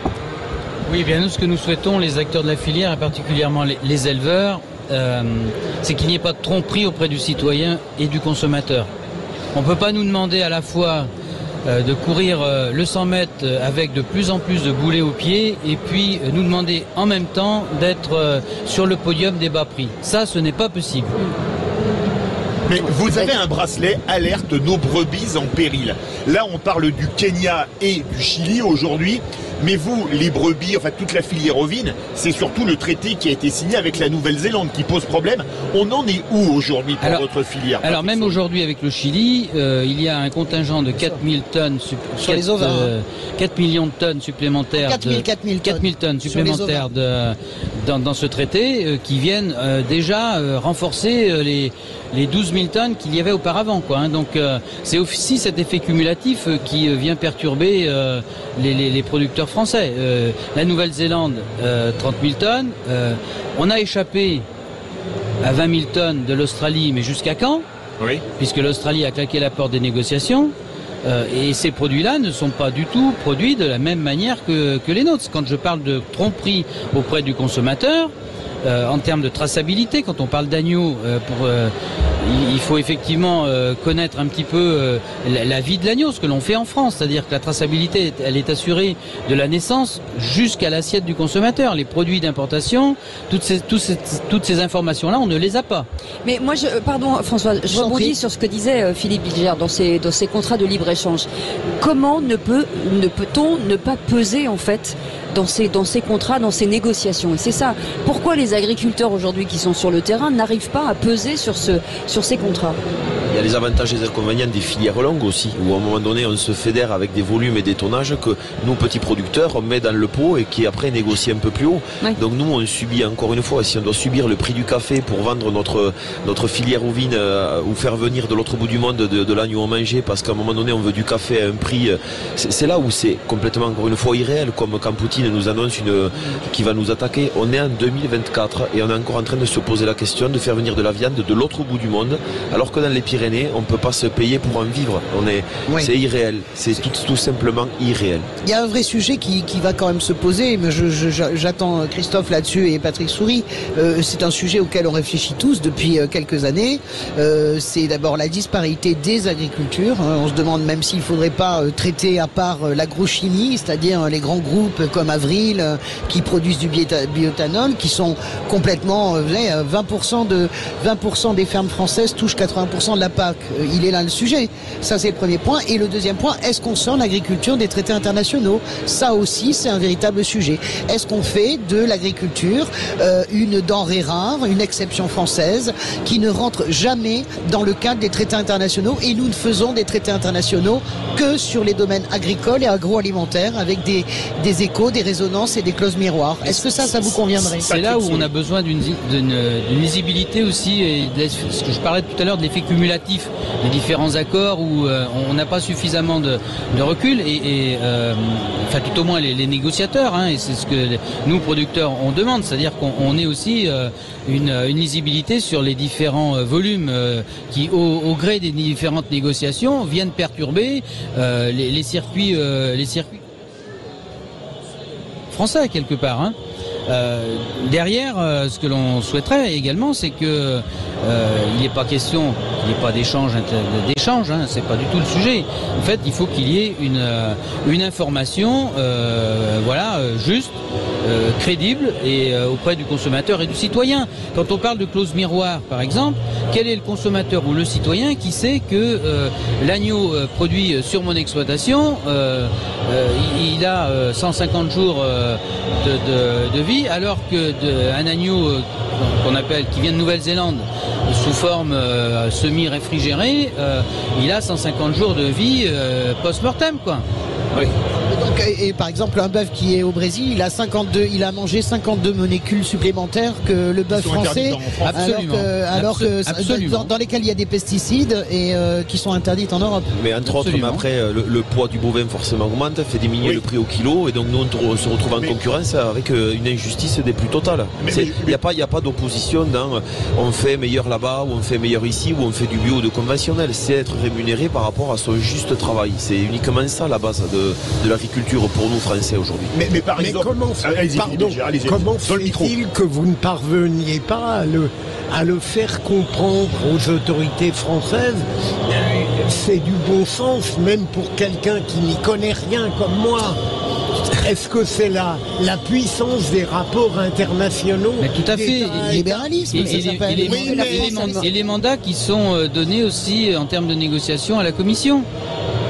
Oui, bien nous, ce que nous souhaitons, les acteurs de la filière, et particulièrement les, les éleveurs, euh, c'est qu'il n'y ait pas de tromperie auprès du citoyen et du consommateur. On ne peut pas nous demander à la fois euh, de courir euh, le cent mètres avec de plus en plus de boulets aux pieds et puis euh, nous demander en même temps d'être euh, sur le podium des bas prix. Ça, ce n'est pas possible. Mais vous avez un bracelet alerte nos brebis en péril. Là, on parle du Kenya et du Chili aujourd'hui. Mais vous, les brebis, enfin toute la filière ovine, c'est surtout le traité qui a été signé avec la Nouvelle-Zélande qui pose problème. On en est où aujourd'hui pour alors, votre filière? Alors même aujourd'hui avec le Chili, euh, il y a un contingent de quatre mille tonnes, sur les ovins, euh, quatre millions de tonnes supplémentaires, quatre mille, de, quatre mille quatre mille tonnes supplémentaires de, dans, dans ce traité euh, qui viennent euh, déjà euh, renforcer euh, les, les douze mille tonnes qu'il y avait auparavant, quoi, hein. Donc euh, c'est aussi cet effet cumulatif euh, qui euh, vient perturber euh, les, les, les producteurs français. Euh, la Nouvelle-Zélande, euh, trente mille tonnes. Euh, on a échappé à vingt mille tonnes de l'Australie, mais jusqu'à quand? Oui. Puisque l'Australie a claqué la porte des négociations. Euh, et ces produits-là ne sont pas du tout produits de la même manière que, que les nôtres. Quand je parle de tromperie auprès du consommateur, euh, en termes de traçabilité, quand on parle d'agneau, euh, pour, euh, il faut effectivement euh, connaître un petit peu euh, la, la vie de l'agneau, ce que l'on fait en France, c'est-à-dire que la traçabilité, elle est assurée de la naissance jusqu'à l'assiette du consommateur. Les produits d'importation, toutes ces, toutes ces, toutes ces informations-là, on ne les a pas. Mais moi, je, pardon François, je rebondis sur ce que disait euh, Philippe Bilger dans ces, dans ces contrats de libre-échange. Comment ne peut, ne peut-on ne pas peser en fait dans ces, dans ces contrats, dans ces négociations? Et c'est ça. Pourquoi les agriculteurs aujourd'hui qui sont sur le terrain n'arrivent pas à peser sur, ce, sur ces contrats? Il y a les avantages et les inconvénients des filières longues aussi, où à un moment donné on se fédère avec des volumes et des tonnages que nous petits producteurs on met dans le pot et qui après négocient un peu plus haut. Oui. Donc nous on subit encore une fois, si on doit subir le prix du café pour vendre notre, notre filière ovine euh, ou faire venir de l'autre bout du monde de, de l'agneau mangé parce qu'à un moment donné on veut du café à un prix, c'est là où c'est complètement encore une fois irréel, comme quand Poutine nous annonce une, qui va nous attaquer. On est en deux mille vingt-quatre et on est encore en train de se poser la question de faire venir de la viande de l'autre bout du monde alors que dans les Pyrénées on ne peut pas se payer pour en vivre. On est, oui. C'est irréel. C'est tout, tout simplement irréel. Il y a un vrai sujet qui, qui va quand même se poser, mais je, je, j'attends Christophe là-dessus et Patrick Souris. Euh, c'est un sujet auquel on réfléchit tous depuis quelques années. Euh, c'est d'abord la disparité des agricultures. On se demande même s'il ne faudrait pas traiter à part l'agrochimie, c'est-à-dire les grands groupes comme Avril qui produisent du bioéthanol, qui sont complètement, vous savez, vingt pour cent de vingt pour cent des fermes françaises touchent quatre-vingts pour cent de la P A C. Il est là le sujet. Ça, c'est le premier point. Et le deuxième point, est-ce qu'on sort l'agriculture des traités internationaux? Ça aussi, c'est un véritable sujet. Est-ce qu'on fait de l'agriculture euh, une denrée rare, une exception française, qui ne rentre jamais dans le cadre des traités internationaux? Et nous ne faisons des traités internationaux que sur les domaines agricoles et agroalimentaires, avec des, des échos, des résonances et des clauses miroirs. Est-ce que ça, ça vous conviendrait? C'est là où on a besoin d'une lisibilité aussi, et de, ce que je parlais tout à l'heure de l'effet cumulatif des différents accords où euh, on n'a pas suffisamment de, de recul et, et euh, enfin tout au moins les, les négociateurs, hein, et c'est ce que nous producteurs on demande, c'est-à-dire qu'on ait aussi euh, une, une lisibilité sur les différents euh, volumes euh, qui au, au gré des différentes négociations viennent perturber euh, les, les circuits euh, les circuits français quelque part, hein. Euh, derrière, euh, ce que l'on souhaiterait également, c'est que euh, il n'est pas question qu'il n'y ait pas d'échange, d'échange, hein, c'est pas du tout le sujet. En fait, il faut qu'il y ait une euh, une information, euh, voilà, euh, juste, euh, crédible et euh, auprès du consommateur et du citoyen. Quand on parle de clause miroir, par exemple, quel est le consommateur ou le citoyen qui sait que euh, l'agneau euh, produit sur mon exploitation, euh, euh, il a euh, cent cinquante jours euh, de, de, de vie, alors que de, un agneau euh, qu'on appelle, qui vient de Nouvelle-Zélande, sous forme euh, semi-réfrigérée, euh, il a cent cinquante jours de vie euh, post-mortem, quoi. Oui. Donc, et, et par exemple, un bœuf qui est au Brésil, il a cinquante-deux, il a mangé cinquante-deux molécules supplémentaires que le bœuf français, absolument, alors que, alors absolument. que dans, dans lesquels il y a des pesticides et euh, qui sont interdites en Europe. Mais entre absolument. autres, mais après, le, le poids du bovin forcément augmente, fait diminuer oui. le prix au kilo, et donc nous on se retrouve en mais, concurrence avec une injustice des plus totales. Il n'y a pas, il n'y a pas d'opposition dans on fait meilleur là-bas ou on fait meilleur ici ou on fait du bio ou de conventionnel. C'est être rémunéré par rapport à son juste travail. C'est uniquement ça la base de, de l'agriculture pour nous Français aujourd'hui. Mais, mais par mais exemple, comment, allez-y, pardon, allez-y, comment fait-il que vous ne parveniez pas à le, à le faire comprendre aux autorités françaises? C'est du bon sens, même pour quelqu'un qui n'y connaît rien comme moi. Est-ce que c'est la, la puissance des rapports internationaux? Mais tout à fait. Le libéralisme, et, et, et, les, oui, mais, et, les, et les mandats qui sont donnés aussi en termes de négociation à la Commission.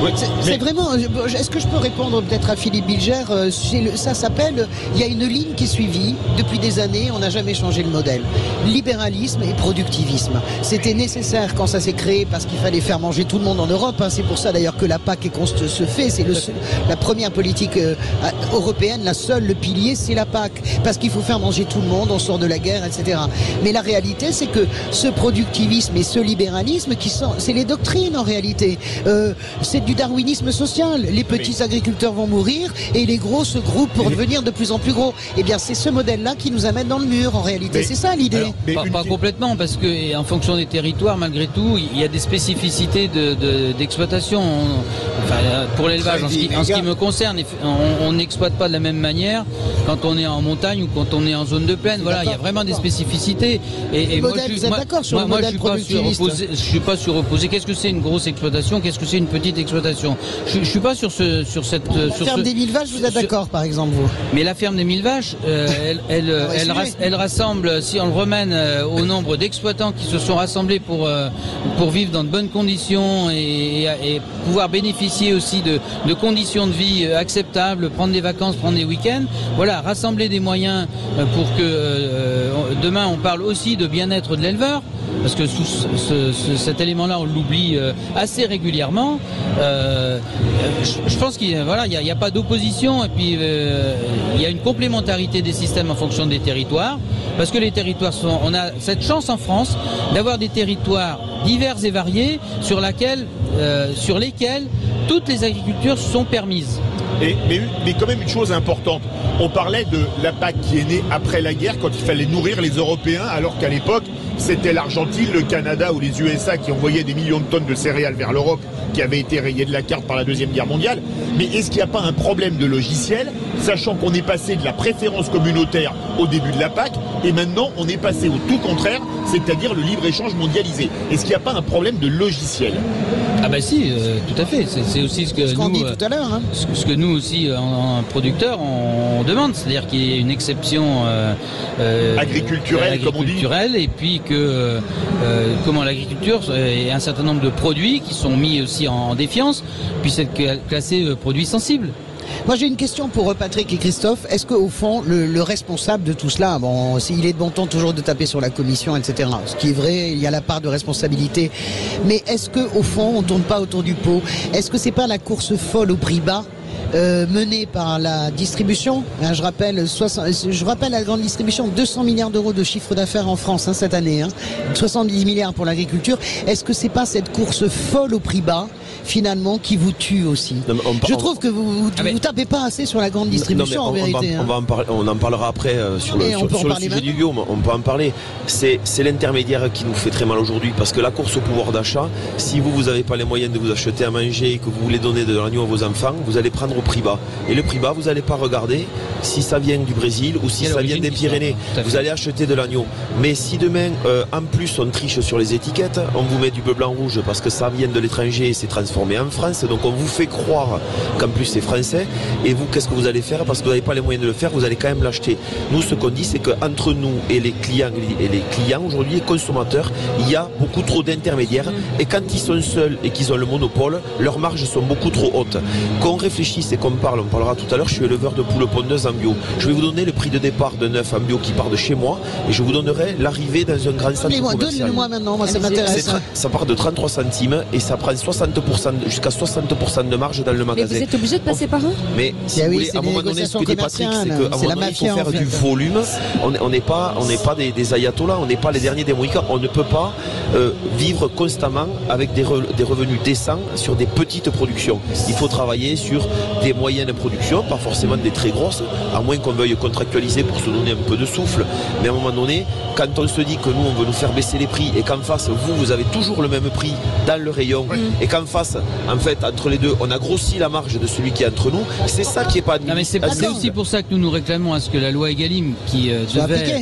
Oui, c'est mais... vraiment. Est-ce que je peux répondre peut-être à Philippe Bilger? Ça s'appelle. Il y a une ligne qui est suivie depuis des années. On n'a jamais changé le modèle. Libéralisme et productivisme. C'était nécessaire quand ça s'est créé parce qu'il fallait faire manger tout le monde en Europe. Hein. C'est pour ça d'ailleurs que la P A C est, se fait. C'est le, la première politique euh, européenne, la seule, le pilier, c'est la P A C. Parce qu'il faut faire manger tout le monde. On sort de la guerre, et cetera. Mais la réalité, c'est que ce productivisme et ce libéralisme, qui sont, c'est les doctrines en réalité. Euh, c'est du darwinisme social. Les petits mais... agriculteurs vont mourir et les gros se groupent pour mais... devenir de plus en plus gros. Eh bien, c'est ce modèle-là qui nous amène dans le mur en réalité. Mais... C'est ça l'idée. Pas, pas complètement, parce que en fonction des territoires, malgré tout, il y a des spécificités de, de, d'exploitation. Enfin, pour l'élevage, en ce, qui, en ce qui me concerne, on n'exploite pas de la même manière quand on est en montagne ou quand on est en zone de plaine. Voilà, il y a vraiment des spécificités. Et, et moi, je, vous êtes d'accord sur moi, le moi, modèle productiviste? Je ne suis pas sur opposé. Qu'est-ce que c'est une grosse exploitation? Qu'est-ce que c'est une petite exploitation? Je ne suis pas sur, ce, sur cette... La sur ferme ce, des mille vaches, vous êtes d'accord, par exemple, vous? Mais la ferme des mille vaches, euh, elle, elle, elle, elle, elle rassemble, si on le remène euh, au nombre d'exploitants qui se sont rassemblés pour, euh, pour vivre dans de bonnes conditions et, et, et pouvoir bénéficier aussi de, de conditions de vie acceptables, prendre des vacances, prendre des week-ends. Voilà, rassembler des moyens pour que euh, demain on parle aussi de bien-être de l'éleveur. Parce que sous ce, ce, cet élément-là, on l'oublie euh, assez régulièrement. Euh, je, je pense qu'il voilà, n'y a, a pas d'opposition et puis euh, il y a une complémentarité des systèmes en fonction des territoires. Parce que les territoires sont, on a cette chance en France d'avoir des territoires divers et variés sur, laquelle, euh, sur lesquels toutes les agricultures sont permises. Et, mais, mais quand même une chose importante, on parlait de la P A C qui est née après la guerre quand il fallait nourrir les Européens alors qu'à l'époque c'était l'Argentine, le Canada ou les U S A qui envoyaient des millions de tonnes de céréales vers l'Europe qui avaient été rayées de la carte par la Deuxième Guerre mondiale. Mais est-ce qu'il n'y a pas un problème de logiciel, sachant qu'on est passé de la préférence communautaire au début de la P A C et maintenant on est passé au tout contraire, c'est-à-dire le libre-échange mondialisé? Est-ce qu'il n'y a pas un problème de logiciel? Ah bah si, euh, tout à fait. C'est, c'est aussi ce que ce qu'on nous, dit tout à l'heure. Hein. Ce, ce que nous aussi, en, en producteurs, on, on demande, c'est-à-dire qu'il y ait une exception euh, euh, agriculturelle, agriculturelle, comme on dit, et puis que euh, comment l'agriculture et un certain nombre de produits qui sont mis aussi en défiance puissent être classés euh, produits sensibles. Moi j'ai une question pour Patrick et Christophe. Est-ce qu'au fond le, le responsable de tout cela, bon, il est de bon ton toujours de taper sur la commission, et cetera. Ce qui est vrai, il y a la part de responsabilité. Mais est-ce qu'au fond on ne tourne pas autour du pot? Est-ce que c'est pas la course folle au prix bas Euh, menée par la distribution, hein, je rappelle soixante, je rappelle la grande distribution, deux cents milliards d'euros de chiffre d'affaires en France hein, cette année, hein, soixante-dix milliards pour l'agriculture. Est-ce que c'est pas cette course folle au prix bas finalement qui vous tue aussi? Non, on, je on, trouve que vous vous, ah, vous tapez pas assez sur la grande distribution non, mais on, en vérité. On, va, hein. on, va en parler, on en parlera après euh, sur le, sur, sur le sujet du bio, on peut en parler. C'est, c'est l'intermédiaire qui nous fait très mal aujourd'hui parce que la course au pouvoir d'achat, si vous vous avez pas les moyens de vous acheter à manger et que vous voulez donner de l'agneau à vos enfants, vous allez prendre au prix bas. Et le prix bas, vous n'allez pas regarder si ça vient du Brésil ou si ça vient des Pyrénées. Vous allez acheter de l'agneau. Mais si demain, euh, en plus, on triche sur les étiquettes, on vous met du bleu, blanc, rouge parce que ça vient de l'étranger et c'est transformé en France. Donc on vous fait croire qu'en plus c'est français. Et vous, qu'est-ce que vous allez faire? Parce que vous n'avez pas les moyens de le faire, vous allez quand même l'acheter. Nous, ce qu'on dit, c'est qu'entre nous et les clients, et les clients aujourd'hui, les consommateurs, il y a beaucoup trop d'intermédiaires. Et quand ils sont seuls et qu'ils ont le monopole, leurs marges sont beaucoup trop hautes. Qu'on réfléchisse et qu'on parle, on parlera tout à l'heure, je suis éleveur de poules pondeuses en bio. Je vais vous donner le prix de départ de neuf en bio qui part de chez moi et je vous donnerai l'arrivée dans un grand centre commercial. Donnez-le-moi maintenant, moi ça m'intéresse. Tra- ça part de trente-trois centimes et ça prend soixante pour cent, jusqu'à soixante pour cent de marge dans le magasin. Mais vous êtes obligé de passer par eux? Mais si yeah vous oui, voulez, à un moment donné, ce que dit Patrick, c'est qu'à un moment donné, il faut faire en fait. du volume. On n'est pas, on n'est pas des, des ayatollahs, on n'est pas les derniers des mohicans. On ne peut pas euh, vivre constamment avec des, re, des revenus décents sur des petites productions. Il faut travailler sur des moyennes productions, pas forcément des très grosses, à moins qu'on veuille contractualiser pour se donner un peu de souffle. Mais à un moment donné, quand on se dit que nous, on veut nous faire baisser les prix et qu'en face, vous, vous avez toujours le même prix dans le rayon oui. et qu'en face, en fait, entre les deux, on a grossi la marge de celui qui est entre nous, c'est ça qui n'est pas... Non, mais c'est, c'est aussi pour ça que nous nous réclamons à ce que la loi Egalim qui euh, devait...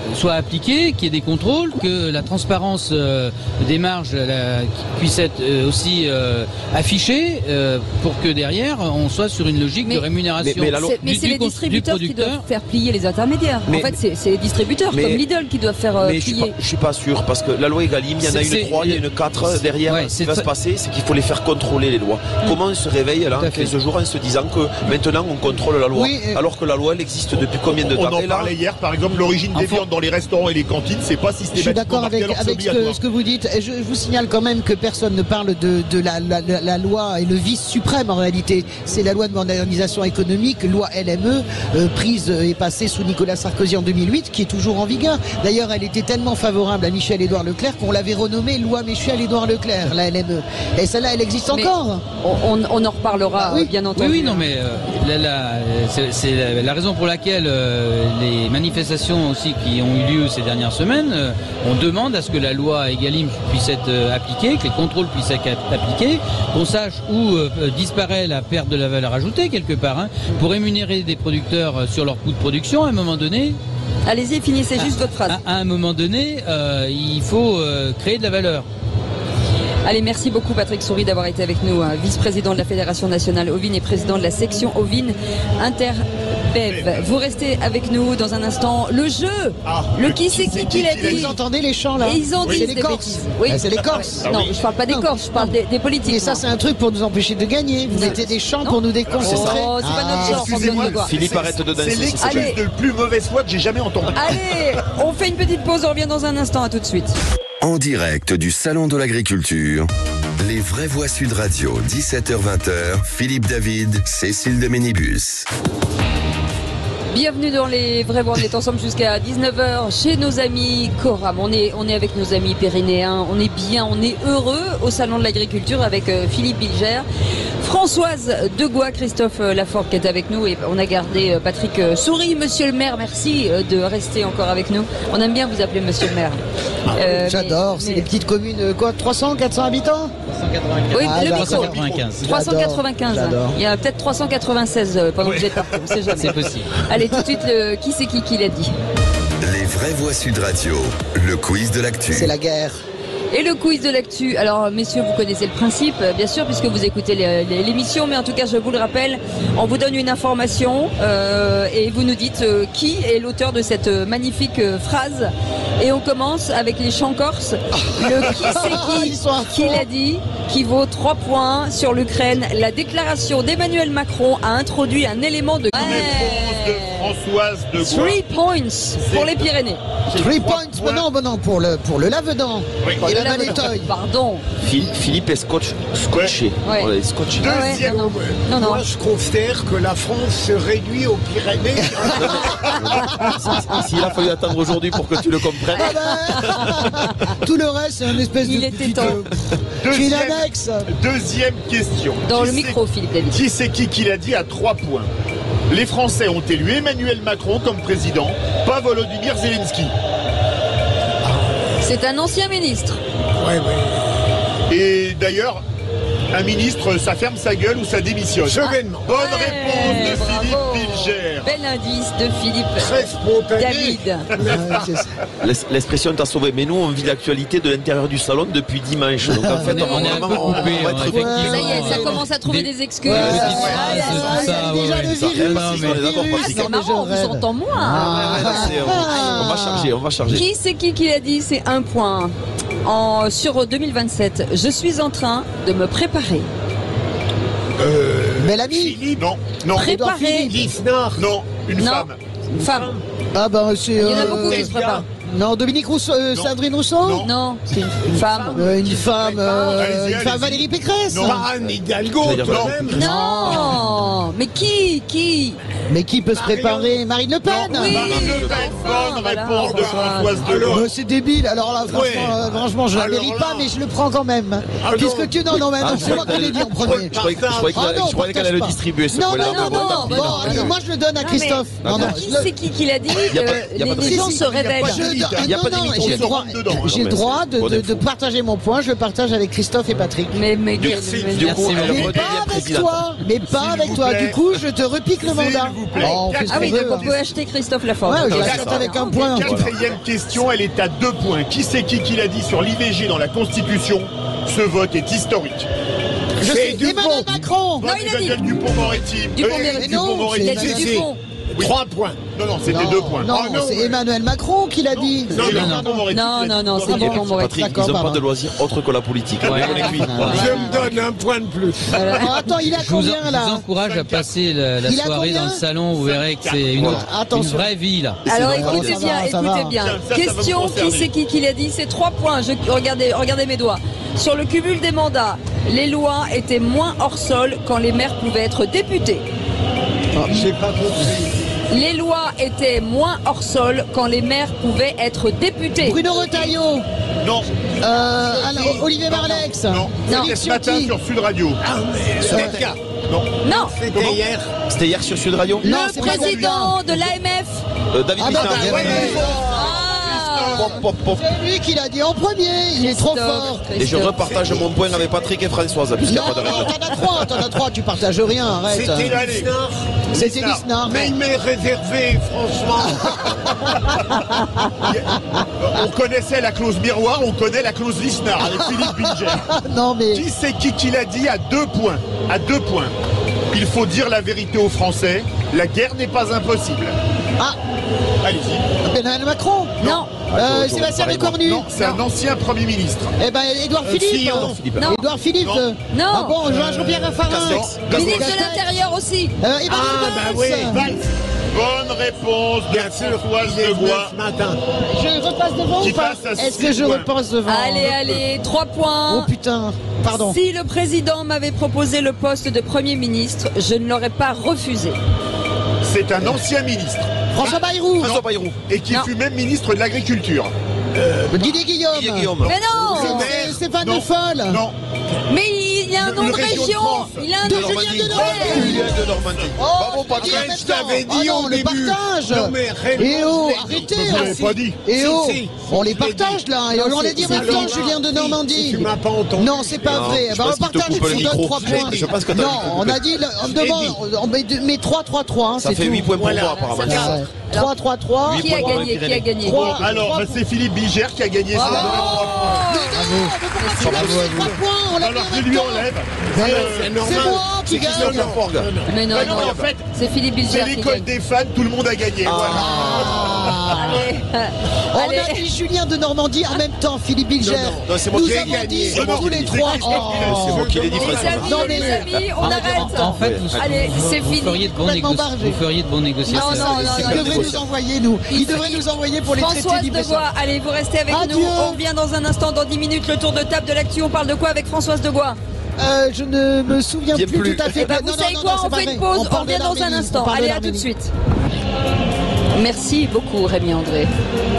soit appliquée, qu'il y ait des contrôles, que la transparence euh, des marges la, puisse être euh, aussi euh, affichée euh, pour que derrière on soit sur une logique mais, de rémunération. Mais, mais, la, mais c'est les distributeurs qui doivent faire plier les intermédiaires. Mais, en fait, c'est, c'est les distributeurs mais, comme Lidl qui doivent faire euh, mais plier. Je suis, pas, je suis pas sûr parce que la loi Egalim, il y en a une trois, il y a une quatre derrière. Ouais, ce qui va se passer, c'est qu'il faut les faire contrôler les lois. Mmh. Comment on se réveille là, quinze jours en se disant que maintenant on contrôle la loi, oui, euh... alors que la loi elle existe depuis combien de on temps? On en parlait hier, par exemple, l'origine des viandes dans les restaurants et les cantines, c'est pas systématiquement. Je suis d'accord avec, avec ce, que, ce que vous dites. Je, je vous signale quand même que personne ne parle de, de la, la, la, la loi et le vice suprême en réalité. C'est la loi de modernisation économique, loi L M E, euh, prise et passée sous Nicolas Sarkozy en deux mille huit, qui est toujours en vigueur. D'ailleurs, elle était tellement favorable à Michel-Édouard Leclerc qu'on l'avait renommée loi Michel-Édouard Leclerc, la L M E. Et celle-là, elle existe mais encore. On, on en reparlera, ah, oui. bien entendu. Oui, oui, non, mais euh, la, la, c'est, c'est la, la raison pour laquelle euh, les manifestations aussi qui ont eu lieu ces dernières semaines, euh, on demande à ce que la loi Egalim puisse être euh, appliquée, que les contrôles puissent être appliqués, qu'on sache où euh, disparaît la perte de la valeur ajoutée quelque part, hein, pour rémunérer des producteurs sur leur coût de production à un moment donné. Allez-y, finissez juste à, votre phrase. À, à un moment donné, euh, il faut euh, créer de la valeur. Allez, merci beaucoup Patrick Souris d'avoir été avec nous, hein, vice-président de la Fédération nationale ovine et président de la section ovine Interbev. Vous restez avec nous dans un instant. Le jeu, ah, le qui c'est qui, qui l'a dit. Vous entendez les chants là? Et ils ont oui. dit c'est les Corses. Oui. Ah, c'est les Corses. Ah, non, oui. je parle pas des Corses, je parle des, des politiques. Mais ça, c'est un truc pour nous empêcher de gagner. Vous mettez des chants non. pour nous déconcentrer. Oh, c'est ah. pas notre genre. Excusez-moi, Philippe, arrête de danser. C'est l'excuse de plus mauvaise foi que j'ai jamais entendu. Allez, on fait une petite pause, on revient dans un instant. À tout de suite. En direct du Salon de l'Agriculture, les vraies voix Sud Radio, dix-sept heures vingt, Philippe David, Cécile de Ménibus. Bienvenue dans les Vraies Voix, on est ensemble jusqu'à dix-neuf heures chez nos amis Coram. On est, on est avec nos amis pyrénéens, on est bien, on est heureux au Salon de l'Agriculture avec euh, Philippe Bilger, Françoise Degois, Christophe Laforgue qui est avec nous et on a gardé euh, Patrick euh, Souris. Monsieur le maire, merci euh, de rester encore avec nous. On aime bien vous appeler Monsieur le maire. Euh, J'adore, mais, c'est mais... des petites communes, euh, quoi, trois cents, quatre cents habitants? trois cent quatre-vingt-quinze. Oui, ah, le trois cent quatre-vingt-quinze. trois cent quatre-vingt-quinze. J'adore. Il y a peut-être trois cent quatre-vingt-seize pendant oui. que vous êtes parti, on sait jamais. C'est possible. Allez, tout de suite, le qui c'est qui qui l'a dit. Les vraies voix Sud Radio, le quiz de l'actu. C'est la guerre. Et le quiz de l'actu. Alors, messieurs, vous connaissez le principe, bien sûr, puisque vous écoutez l'émission, mais en tout cas, je vous le rappelle, on vous donne une information euh, et vous nous dites euh, qui est l'auteur de cette magnifique euh, phrase. Et on commence avec les chants corses. Le qui c'est qui qui l'a dit, qui vaut trois points sur l'Ukraine. La déclaration d'Emmanuel Macron a introduit un élément de... Ouais. de Françoise Degois. Three points pour les Pyrénées. Three points, bon non, bon non, pour le, pour le lave-dents. Oui. Et la Valétoy. Pardon. Philippe est scotch, scotché. Ouais. Ouais, scotché. Deuxième. Ouais, non, non. Non, Moi, non. je considère que la France se réduit aux Pyrénées. S'il a fallu attendre aujourd'hui pour que tu le comprennes. Ah ben, tout le reste, c'est un espèce Il de était petit, temps. Euh, deuxième, annexe. Deuxième question. Dans qui le micro, Philippe David. Qui c'est qui qui l'a dit à trois points? Les Français ont élu Emmanuel Macron comme président, pas Volodymyr Zelensky. C'est un ancien ministre. Oui, oui. Et d'ailleurs, un ministre, ça ferme sa gueule ou ça démissionne. Sereinement. Bonne Ouais, réponse de bravo. Philippe Bilger. Bel indice de Philippe Très spontané. David. L'expression t'a sauvé, mais nous on vit l'actualité de l'intérieur du salon depuis dimanche. Donc en fait, on est, on est un peu on va coupé, être ouais, effectivement. Ça y est, ça commence à trouver des, des excuses. Ouais, Ouais, ouais, ouais, ça, déjà ouais, le ça. virus. Non, mais- on est d'accord, Ah, Patrick. c'est marrant, on vous entend moins. Ah. Ouais, ouais, c'est- on, on va charger, on va charger. Qui c'est qui qui l'a dit? C'est un point. En, sur deux mille vingt-sept, je suis en train de me préparer. Euh, Bel ami. Philippe, non, non. Préparer. Non, une Non. femme. Une femme. Ah ben c'est... Il y en a euh, beaucoup qui se préparent. Non, Dominique Rousseau, euh, Non. Sandrine Rousseau. Non. Non, c'est une, une femme. Euh, une femme, euh, Allez-y, une femme allez-y. Valérie Pécresse. Non. Pas Anne Hidalgo, Je veux dire, toi non. même. Non. Mais qui Qui Mais qui peut se préparer? Marine Le Pen. Non, Oui. Marine Le Pen. Enfin, Bonne voilà. réponse de Françoise Degois. Euh, c'est débile, alors là, franchement, Ouais. euh, franchement je ne la Alors mérite là. pas, mais je le prends quand même. Ah, Puisque non. tu... Non, non, mais non, c'est moi qui l'ai dit en premier. Je croyais que- je croyais Ah qu'elle non, je croyais qu'elle allait le partage pas. distribuer ce Non, point-là. non, mais non, bon, non, tant pis. bon, non, allez, non. moi je le donne à Non, Christophe. mais- Non, non, Qui je le- c'est qui qui l'a dit? Y a pas- Euh, y a pas de Les gens limite. se révèlent. pas de Je- limite. ah, Il y a non, pas de non, limite. j'ai On le se droit, rentre dedans. j'ai le mais droit c'est de, bon de, info. de partager mon point, je le partage avec Christophe et Patrick. Mais, mais, Merci. mais- Du coup, Merci, elle Mais redevient pas avec présidente. toi, mais pas S'il avec vous toi. plaît. Du coup, je te repique le mandat. S'il vous plaît. Oh, Ah oui, donc on peut acheter Christophe Laforgue. Ouais, je l'achète avec un point. Quatrième question, elle est à deux points. Qui c'est qui qui l'a dit sur l'I V G dans la Constitution? Ce vote est historique. Je sais, Emmanuel Macron. Non, il a dit. Dupond-Moretti. Dupond-Moretti. Dupond-Moretti. Il a dit Dupont. Trois points. Non, non, c'était deux points. Non, Oh, non, c'est ouais. Emmanuel Macron qui l'a dit. Non, non, non, non, Non, non, non, c'est Dupond-Moretti. Patrick, ils n'ont pas de loisirs autres que la politique. Ouais. Je me donne un point de plus. Oh, attends, il a Je vous, combien je là vous encourage à passer la, la Il a soirée combien dans le salon, vous verrez que c'est une, autre, une Attention. vraie vie là. Alors vrai. écoutez Ça bien, va, ça écoutez va. bien. Tiens, ça, ça va Question, me qui concerner. c'est qui qui l'a dit? C'est trois points. Je, regardez, regardez mes doigts. Sur le cumul des mandats, les lois étaient moins hors sol quand les maires pouvaient être députés. J'ai pas compris. Les lois étaient moins hors sol quand les maires pouvaient être députés. Bruno Retailleau. Non. Euh, alors, Olivier Marlex. Non. Non. C'était ce matin Ciotti. sur Sud Radio. C'est le cas. Non. Non, C'était hier. C'était hier sur Sud Radio Non, le c'est pas président de l'A M F. Euh, David Ah bah, Lisnard. bah, ouais, ouais. Ah, Pop, pop, pop. C'est lui qui l'a dit en premier. Il est trop Christophe, fort. Et je repartage mon point avec Patrick et Françoise, puisqu'il n'y Non, a pas de non, règle. t'en as trois, t'en as trois, tu partages rien, arrête. C'était Allez. Lisnard. C'était Lisnard. Mais il m'est réservé, franchement. On connaissait la clause miroir, on connaît la clause Lisnard avec Philippe Bilger. Non mais. Qui c'est qui qui l'a dit à deux points? À deux points. Il faut dire la vérité aux Français. La guerre n'est pas impossible. Ah, Allez-y. Emmanuel Macron. Non. Euh, Sébastien Lecornu. Non, c'est un ancien Premier ministre. Eh ben, Édouard Euh, Philippe. Fillon. Non. Édouard Philippe. Non. euh, Non. Ah bon, Jean- Jean-Pierre Raffarin. Castex. Ministre de Castex. l'Intérieur aussi. Euh, Emmanuel Ah, bah Valls. oui. Valls. Bonne réponse de Bien sûr, Françoise il est venu Degois. ce matin. Je repasse devant Qui ou pas? passe à Est-ce six que je points. repasse devant? Allez, allez, trois points. Oh putain, pardon. Si le président m'avait proposé le poste de Premier ministre, je ne l'aurais pas refusé. C'est un ancien ministre. François Bayrou. François Bayrou. Et qui Non. fut même ministre de l'Agriculture. Didier Guillaume. Didier Guillaume. Mais non. C'est Stéphane Non. Le Foll. Non. Mais il y a un Le- nom le de région de région. France. Il a un De nom de Julien Julien de Denormandie. Julien de Normandie. Oh, Bravo, tu Patrick. dis en même Je t'avais temps. dit Oh au non, le début. partage. Non, mais Raymond, Et oh, je l'ai arrêtez. dit. Vous l'avez aussi. pas dit. Et Si, oh, si, on si, les je l'ai partage dit. là. Et on les dit en c'est même temps, fini. Julien de Normandie. Tu m'as pas entendu. Non, c'est pas Non, vrai. je Bah, pense on qu'il te partage, coupe le on donne micro. trois points. Je pense que t'as Non, dit. on a dit, on Je l'ai demande, dit. on met, met trois trois trois, hein, Ça c'est fait tout. huit points pour Voilà. moi, apparemment. Ouais. trois trois trois. Huit Qui a points pour les gagné? Qui a Pyrénées. gagné? Trois. Alors, bah, c'est Philippe Bilger qui a gagné. Bravo. ça donne trois points. Tu l'as mis trois points, on l'a Alors, mis en je même lui temps. enlève. C'est Euh, normal. C'est moi qui C'est gagne. Christophe Laforgue. Mais non, bah non, non. en fait, C'est Philippe c'est Bilger qui l'école gagne. des fans, tout le monde a gagné. Voilà. Ah. Allez. On Allez. a dit Julien de Normandie en même temps, Philippe Bilger. Non, non, c'est moi Nous qui ai avons gagné. dit C'est moi tous qui les l'ai dit. trois. C'est Christophe qui l'a- C'est moi qui l'ai dit, Les François. amis, Non, les mais- amis, on arrête. En fait, vous, Allez, vous- c'est vous fini. feriez de bons, Complètement négoci- bargé. vous feriez de bons négociateurs. Non, non, non, Il non, devrait non. nous envoyer, nous. Il devrait nous envoyer pour les traités Françoise libre-échange. Degois, allez, vous restez avec Adieu. nous. On revient dans un instant, dans dix minutes, le tour de table de l'actu. On parle de quoi avec Françoise Degois? Euh, je ne me souviens Bien plus, plus. tout à fait. Eh ben, Non, vous non, savez non, quoi, non, c'est on pas fait vrai. une pause, on, parle de revient dans un l'Arménie, on instant. parle de Allez, à tout de l'Arménie. suite. Merci beaucoup, Rémi André.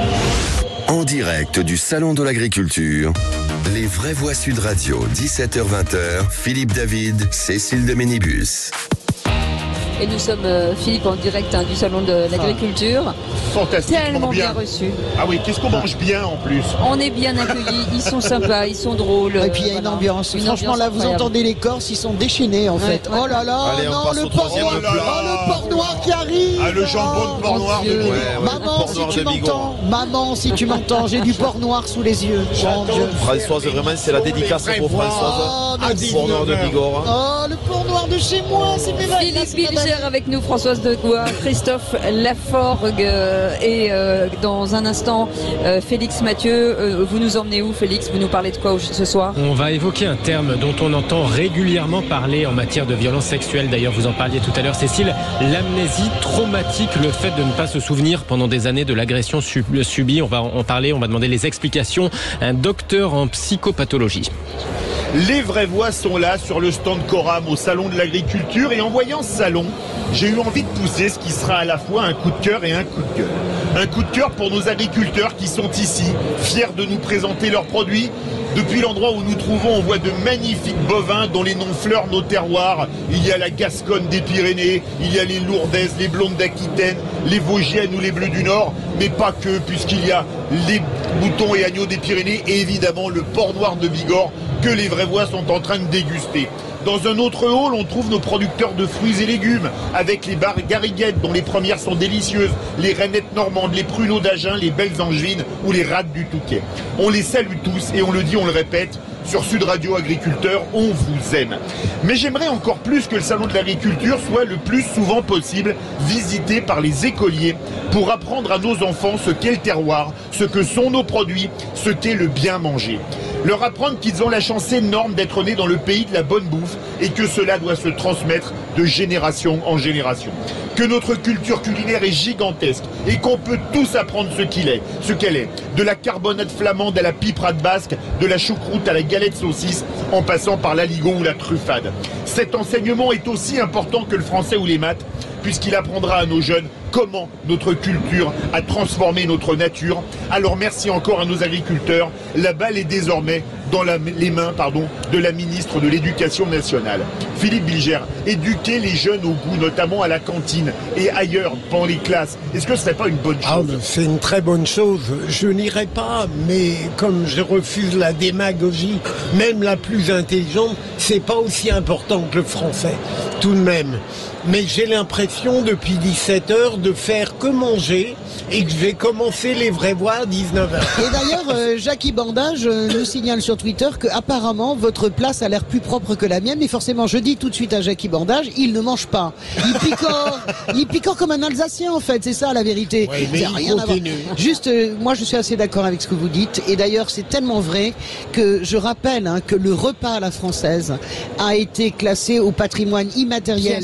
En direct du Salon de l'Agriculture, les vraies voix Sud Radio, dix-sept heures vingt, Philippe David, Cécile de Ménibus. Et nous sommes, euh, Philippe, en direct hein, du Salon de l'Agriculture. Fantastiquement Tellement bien bien. reçus. Ah oui, qu'est-ce qu'on mange bien en plus. On est bien accueillis, ils sont sympas, ils sont drôles. Et puis il y a une voilà. ambiance. Une Franchement, ambiance là, vous incroyable. entendez les Corses, ils sont déchaînés en Ouais, fait. ouais. Oh là là, Allez, on non, passe le au porc troisième noir, plat. oh, le porc noir qui arrive. Ah, le jambon de porc mon noir de Dieu. Bigorre. Ouais, ouais, Maman, porc si noir tu de Bigorre. m'entends, maman, si tu m'entends, j'ai du porc noir sous les yeux. Mon Dieu. Françoise, vraiment, c'est la dédicace pour Françoise. Oh, À merci. Porc noir de Bigorre. Oh, le porc noir de chez moi, c'est mes vaches. Philippe Bilger avec nous, Françoise Degois, Christophe Laforgue euh, et euh, dans un instant euh, Félix Mathieu. Euh, vous nous emmenez où, Félix? Vous nous parlez de quoi au- ce soir? On va évoquer un terme dont on entend régulièrement parler en matière de violence sexuelle. D'ailleurs, vous en parliez tout à l'heure, Cécile. L'amnésie traumatique, le fait de ne pas se souvenir pendant des années de l'agression sub- subie. On va en parler, on va demander les explications à un docteur en psychopathologie. Les vraies voix sont là sur le stand Coram au Salon de l'Agriculture et en voyant ce salon, j'ai eu envie de pousser ce qui sera à la fois un coup de cœur et un coup de gueule. Un coup de cœur pour nos agriculteurs qui sont ici, fiers de nous présenter leurs produits. Depuis l'endroit où nous trouvons, on voit de magnifiques bovins dont les noms fleurent nos terroirs. Il y a la Gascogne des Pyrénées, il y a les Lourdaises, les Blondes d'Aquitaine, les Vosgiennes ou les Bleus du Nord, mais pas que, puisqu'il y a les moutons et agneaux des Pyrénées et évidemment le porc noir de Bigorre que les vraies voix sont en train de déguster. Dans un autre hall, on trouve nos producteurs de fruits et légumes, avec les barres gariguettes dont les premières sont délicieuses, les rainettes normandes, les pruneaux d'Agen, les belles angevines ou les rades du Touquet. On les salue tous et on le dit, on le répète, sur Sud Radio Agriculteur, on vous aime. Mais j'aimerais encore plus que le salon de l'agriculture soit le plus souvent possible visité par les écoliers pour apprendre à nos enfants ce qu'est le terroir, ce que sont nos produits, ce qu'est le bien manger. Leur apprendre qu'ils ont la chance énorme d'être nés dans le pays de la bonne bouffe et que cela doit se transmettre de génération en génération. Que notre culture culinaire est gigantesque et qu'on peut tous apprendre ce qu'il est, ce qu'elle est. De la carbonade flamande à la piperade basque, de la choucroute à la galette saucisse, en passant par l'aligot ou la truffade. Cet enseignement est aussi important que le français ou les maths, puisqu'il apprendra à nos jeunes comment notre culture a transformé notre nature. Alors merci encore à nos agriculteurs. La balle est désormais dans la, les mains pardon, de la ministre de l'Éducation nationale. Philippe Bilger, éduquer les jeunes au goût, notamment à la cantine et ailleurs, pendant les classes, est-ce que ce serait pas une bonne chose? Ah, c'est une très bonne chose. Je n'irai pas, mais comme je refuse la démagogie, même la plus intelligente, c'est pas aussi important que le français, tout de même. Mais j'ai l'impression depuis dix-sept heures de faire que manger et que je vais commencer les vraies voix à dix-neuf heures. Et d'ailleurs, euh, Jackie Bandage euh, nous signale sur Twitter que apparemment votre place a l'air plus propre que la mienne. Mais forcément, je dis tout de suite à Jackie Bandage, il ne mange pas. Il picore, il picore comme un Alsacien en fait, c'est ça la vérité. Oui, mais rien à voir. Juste, euh, moi je suis assez d'accord avec ce que vous dites. Et d'ailleurs, c'est tellement vrai que je rappelle hein, que le repas à la française a été classé au patrimoine immatériel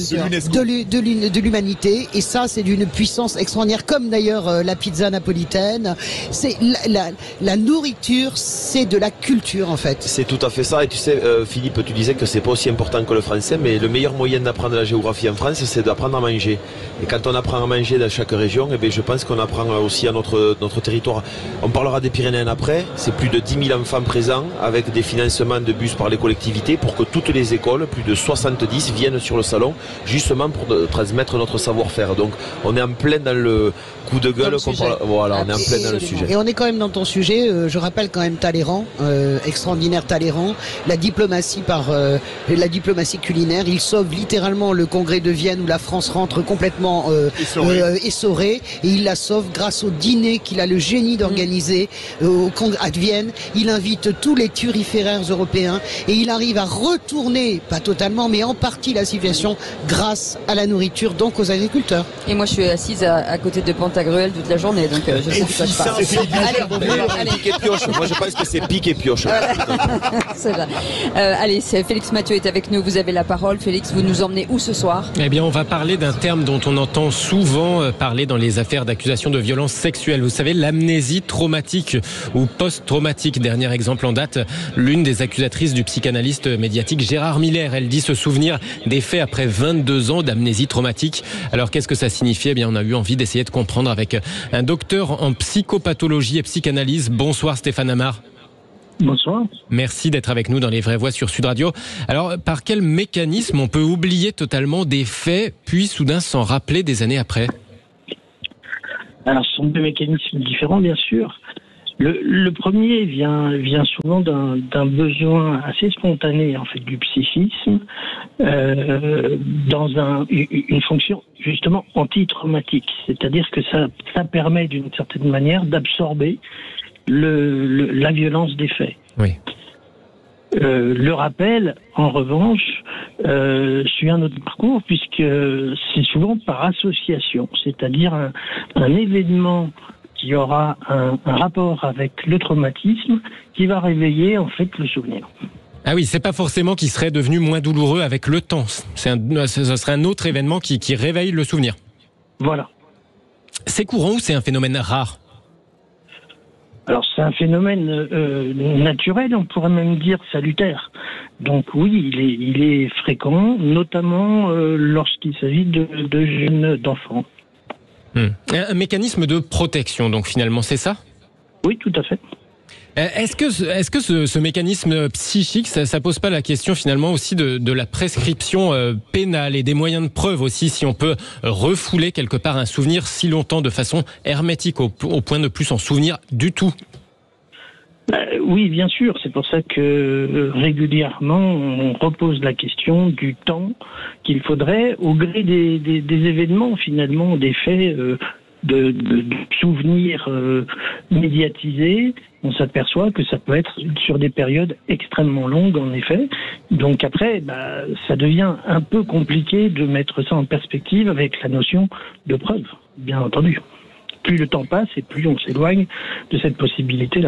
de l'humanité. Et ça, c'est d'une puissance extraordinaire, comme d'ailleurs euh, la pizza napolitaine. C'est la, la, la nourriture, c'est de la culture en fait. C'est tout à fait ça. Et tu sais, euh, Philippe, tu disais que c'est pas aussi important que le français, mais le meilleur moyen d'apprendre la géographie en France, c'est d'apprendre à manger. Et quand on apprend à manger dans chaque région, eh bien, je pense qu'on apprend aussi à notre, notre territoire. On parlera des Pyrénées après. C'est plus de dix mille enfants présents avec des financements de bus par les collectivités pour que toutes les écoles, plus de soixante-dix, viennent sur le salon, justement pour de, transmettre notre savoir-faire. Donc, on est en plein dans le coup de gueule. Qu'on parle, voilà, on est en plein dans le sujet. Et on est quand même dans ton sujet. Euh, je rappelle quand même Talleyrand, euh, extraordinaire Talleyrand, la diplomatie par euh, la diplomatie culinaire. Il sauve littéralement le congrès de Vienne où la France rentre complètement euh, essorée. Euh, essorée, et il la sauve grâce au dîner qu'il a le génie d'organiser euh, au congrès à Vienne. Il invite tous les turiféraires européens et il arrive à retourner, pas totalement, mais en partie la situation grâce à la nourriture, donc aux agriculteurs. Et moi, je suis assise à, à côté de Pantagruel toute la journée, donc euh, je sais de quoi je parle. Allez, pique et pioche. Moi, je pense que c'est pique et pioche. C'est vrai. Euh, allez, c'est Félix Mathieu est avec nous. Vous avez la parole. Félix, vous nous emmenez où ce soir? Eh bien, on va parler d'un terme dont on entend souvent parler dans les affaires d'accusation de violence sexuelle. Vous savez, l'amnésie traumatique ou post-traumatique. Dernier exemple en date, l'une des accusatrices du psychanalyste médiatique Gérard Miller. Elle dit se souvenir des faits après vingt-deux ans d'amnésie traumatique. Alors, qu'est-ce que ça signifie? Eh bien, on a eu envie d'essayer de comprendre avec un docteur en psychopathologie et psychanalyse. Bonsoir Stéphane Amar. Bonsoir. Merci d'être avec nous dans Les Vraies Voix sur Sud Radio. Alors, par quel mécanisme on peut oublier totalement des faits, puis soudain s'en rappeler des années après? Alors, ce sont deux mécanismes différents, bien sûr. Le, le premier vient, vient souvent d'un, d'un besoin assez spontané, en fait, du psychisme, euh, dans un, une fonction justement anti-traumatique. C'est-à-dire que ça, ça permet d'une certaine manière d'absorber le, le, la violence des faits. Oui. Euh, le rappel, en revanche, euh, suit un autre parcours puisque c'est souvent par association, c'est-à-dire un, un événement qui aura un, un rapport avec le traumatisme qui va réveiller en fait le souvenir. Ah oui, c'est pas forcément qu'il serait devenu moins douloureux avec le temps. C'est un, ce serait un autre événement qui, qui réveille le souvenir. Voilà. C'est courant ou c'est un phénomène rare? Alors c'est un phénomène euh, naturel, on pourrait même dire salutaire. Donc oui, il est, il est fréquent, notamment euh, lorsqu'il s'agit de, de jeunes, d'enfants. Hmm. Un, un mécanisme de protection, donc finalement, c'est ça? Oui, tout à fait. Est-ce que, est-ce que ce, ce mécanisme psychique, ça, ça pose pas la question finalement aussi de, de la prescription euh, pénale et des moyens de preuve aussi, si on peut refouler quelque part un souvenir si longtemps de façon hermétique au, au point de ne plus s'en souvenir du tout? Euh, oui, bien sûr. C'est pour ça que euh, régulièrement, on repose la question du temps qu'il faudrait, au gré des, des, des événements, finalement, des faits, euh, de, de, de souvenirs euh, médiatisés. On s'aperçoit que ça peut être sur des périodes extrêmement longues, en effet. Donc après, bah, ça devient un peu compliqué de mettre ça en perspective avec la notion de preuve, bien entendu. Plus le temps passe et plus on s'éloigne de cette possibilité-là.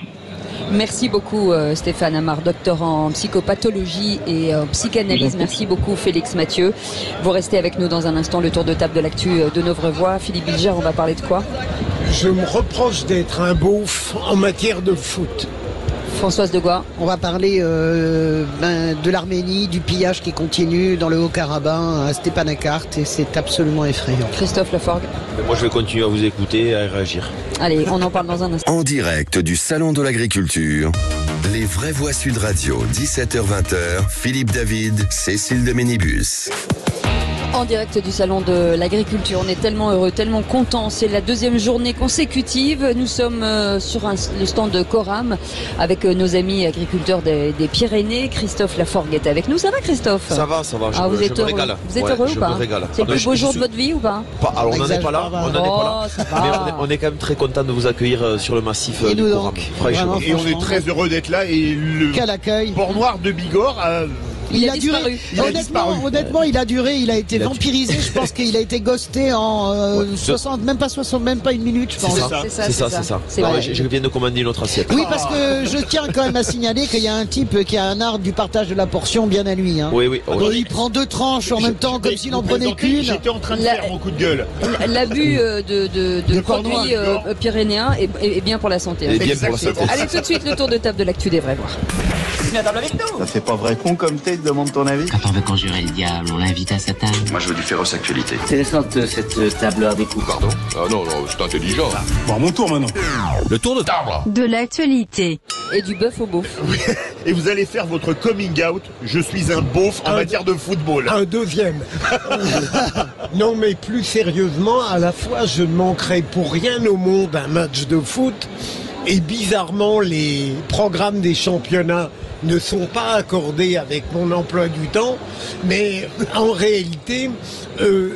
Merci beaucoup euh, Stéphane Amar, docteur en psychopathologie et en euh, psychanalyse. Merci beaucoup Félix Mathieu. Vous restez avec nous dans un instant, le tour de table de l'actu de nos vraies voix. Philippe Bilger, on va parler de quoi? Je me reproche d'être un beauf en matière de foot. Françoise Degois. On va parler euh, ben, de l'Arménie, du pillage qui continue dans le Haut-Karabakh à Stepanakert et c'est absolument effrayant. Christophe Laforgue. Moi je vais continuer à vous écouter et à réagir. Allez, on en parle dans un instant. En direct du Salon de l'Agriculture, les vraies voix Sud Radio, dix-sept heures vingt, Philippe David, Cécile de Ménibus. En direct du Salon de l'Agriculture, on est tellement heureux, tellement contents. C'est la deuxième journée consécutive. Nous sommes euh, sur un, le stand de Coram avec euh, nos amis agriculteurs des, des Pyrénées. Christophe Laforgue est avec nous. Ça va Christophe? Ça va, ça va. Je ah, me, vous je êtes me heureux. régale. Vous êtes ouais, heureux ou pas? C'est le plus beau jour de votre vie ou pas? Pas, alors on n'en est pas là. On n'en est oh, pas là. Mais on est, on est quand même très content de vous accueillir euh, sur le massif euh, du Coram. Franchement, et on est très heureux d'être là. Et le Quel accueil. Port Noir de Bigorre a... Il, il a, a duré. Il honnêtement, a disparu. honnêtement, il a duré. Il a été il a vampirisé. Je pense qu'il a été ghosté en euh, ouais, soixante, même pas soixante, même pas une minute. Je pense. C'est ça, c'est ça, c'est ça. C'est ça. C'est ça. Je viens de commander une autre assiette. Oui, parce que je tiens quand même à signaler qu'il y a un type qui a un art du partage de la portion bien à lui. Hein. Oui, oui. Donc, il prend deux tranches en même temps, comme s'il en prenait qu'une. J'étais en train de faire mon coup de gueule. L'abus de, de, de, de produits euh, pyrénéens est, est bien pour la santé. Est bien pour la santé. Allez, tout de suite, le tour de table de l'actu des vrais voix. Ça fait pas vrai con comme t'es, demande ton avis. Quand on veut conjurer le diable, on l'invite à sa table. Moi, je veux du féroce actualité. C'est récente, cette table à des coups. Pardon? Ah non, non, c'est intelligent. Bon, à mon tour maintenant. Le tour de table. De l'actualité. Et du bœuf au beauf. Et vous allez faire votre coming out. Je suis un beauf en un, matière de football. Un deuxième. Non, mais plus sérieusement, à la fois, je ne manquerai pour rien au monde un match de foot. Et bizarrement, les programmes des championnats ne sont pas accordés avec mon emploi du temps, mais en réalité, euh,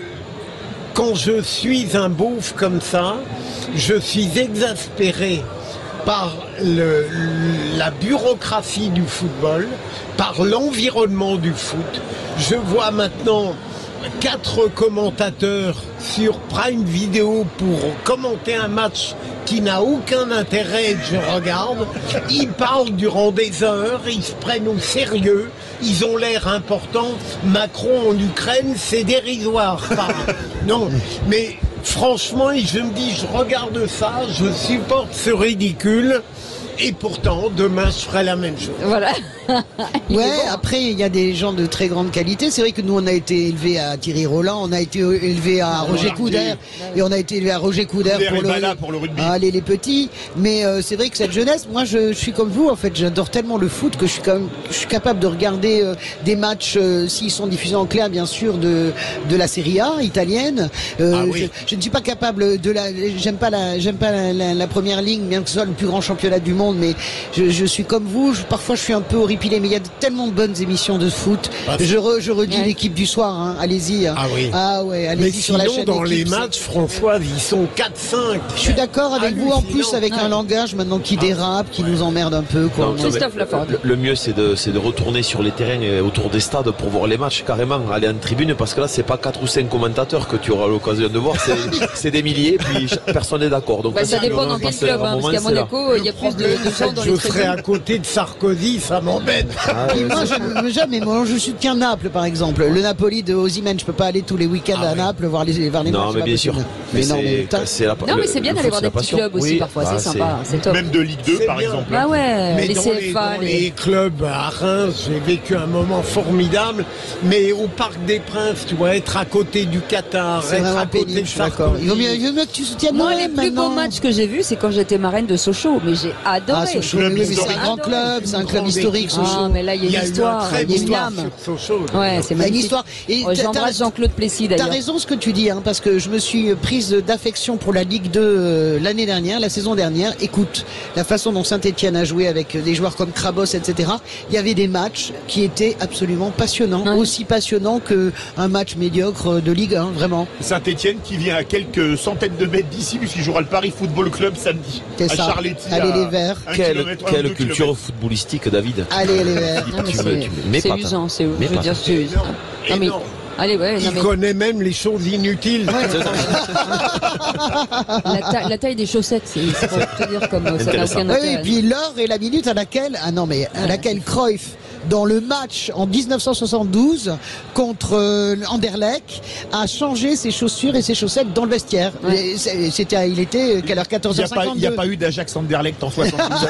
quand je suis un beauf comme ça, je suis exaspéré par le, la bureaucratie du football, par l'environnement du foot. Je vois maintenant quatre commentateurs sur Prime Video pour commenter un match qui n'a aucun intérêt que je regarde. Ils parlent durant des heures, ils se prennent au sérieux, ils ont l'air importants. Macron en Ukraine, c'est dérisoire. Enfin, non, mais franchement, je me dis, je regarde ça, je supporte ce ridicule. Et pourtant, demain, je ferai la même chose. Voilà. Ouais, bon. Après, il y a des gens de très grande qualité. C'est vrai que nous, on a été élevés à Thierry Roland, on a été élevés à Roger Coudert, et on a été élevés à Roger Coudert pour, le... pour le rugby. Ah, les, les petits. Mais euh, c'est vrai que cette jeunesse, moi, je, je suis comme vous, en fait. J'adore tellement le foot que je suis, quand même, je suis capable de regarder euh, des matchs, euh, s'ils sont diffusés en clair, bien sûr, de, de la Serie A italienne. Euh, ah, oui. je, je ne suis pas capable de la... J'aime pas, la, j'aime pas la, la, la première ligne, bien que ce soit le plus grand championnat du monde. Mais je, je suis comme vous, je, parfois je suis un peu horripilé, mais il y a tellement de bonnes émissions de foot. Ah, je, re, je redis ouais. l'équipe du soir, hein. Allez-y. Hein. Ah oui. Ah ouais, allez-y sur la chaîne. Dans les matchs, Françoise, ils sont quatre cinq. Je suis d'accord avec vous, en plus avec ouais. un langage maintenant qui dérape, qui nous emmerde un peu. Quoi. Non, Christophe Laforgue. Le, le mieux, c'est de, c'est de retourner sur les terrains et autour des stades pour voir les matchs, carrément, aller en tribune, parce que là, c'est pas quatre ou cinq commentateurs que tu auras l'occasion de voir, c'est, c'est des milliers, puis personne n'est d'accord. Donc, bah, ça dépend dans quel club, hein, parce qu'à Monaco, il y a plus de, de gens dans les tribunes. À côté de Sarkozy, ça m'embête. Ah, oui, moi, je, jamais. Moi, je soutiens Naples, par exemple. Le Napoli de Osimhen, je peux pas aller tous les week-ends ah, à oui. Naples voir les, voir les non, matchs. Mais bien sûr. Mais, mais non, mais c'est la, non, mais c'est bien d'aller voir des petits clubs aussi, oui, parfois. bah, c'est sympa, c'est top. Même de Ligue deux, par bien. exemple. Bah ouais, mais les dans C F A. Les, dans les... les clubs à Reims, j'ai vécu un moment formidable. Mais au Parc des Princes, tu vois, être à côté du Qatar, c'est être à côté de Sarkozy. Il vaut mieux, mieux que tu soutiennes moi, les plus beaux matchs que j'ai vus, c'est quand j'étais marraine de Sochaux. Mais j'ai adoré. Ah, Sochaux, mais, mais c'est un grand club, c'est un club historique, Sochaux. Ah, mais là, il y a une histoire, il y a une âme. Ouais, c'est Il y a une histoire. Et oh, j'embrasse Jean-Claude Plessis, d'ailleurs. T'as raison ce que tu dis, hein, parce que je me suis prise d'affection pour la Ligue deux euh, l'année dernière, la saison dernière. Écoute, la façon dont Saint-Etienne a joué avec des joueurs comme Krabos, et cetera. Il y avait des matchs qui étaient absolument passionnants, ouais. aussi passionnants qu'un match médiocre de Ligue un, vraiment. Saint-Etienne qui vient à quelques centaines de mètres d'ici, puisqu'il jouera le Paris Football Club samedi. C'est à ça. Charletti. Allez les Verts. Quelle, quelle culture footballistique, David. Allez les Verts. C'est usant, c'est usant. Je veux dire, c'est usant. Non, mais... Allez, ouais, il non, mais... connaît même les choses inutiles. Ouais. la, ta la taille des chaussettes, c'est pour te dire comme ça n'a aucun intérêt. Oui, et puis l'heure et la minute à laquelle, ah non mais à laquelle Cruyff, dans le match en mille neuf cent soixante-douze contre euh, Anderlecht, a changé ses chaussures et ses chaussettes dans le vestiaire. Ouais. C'était, il était quelle heure, quatorze heures cinquante-deux. Il n'y a, a pas eu d'Ajax Anderlecht en soixante-douze.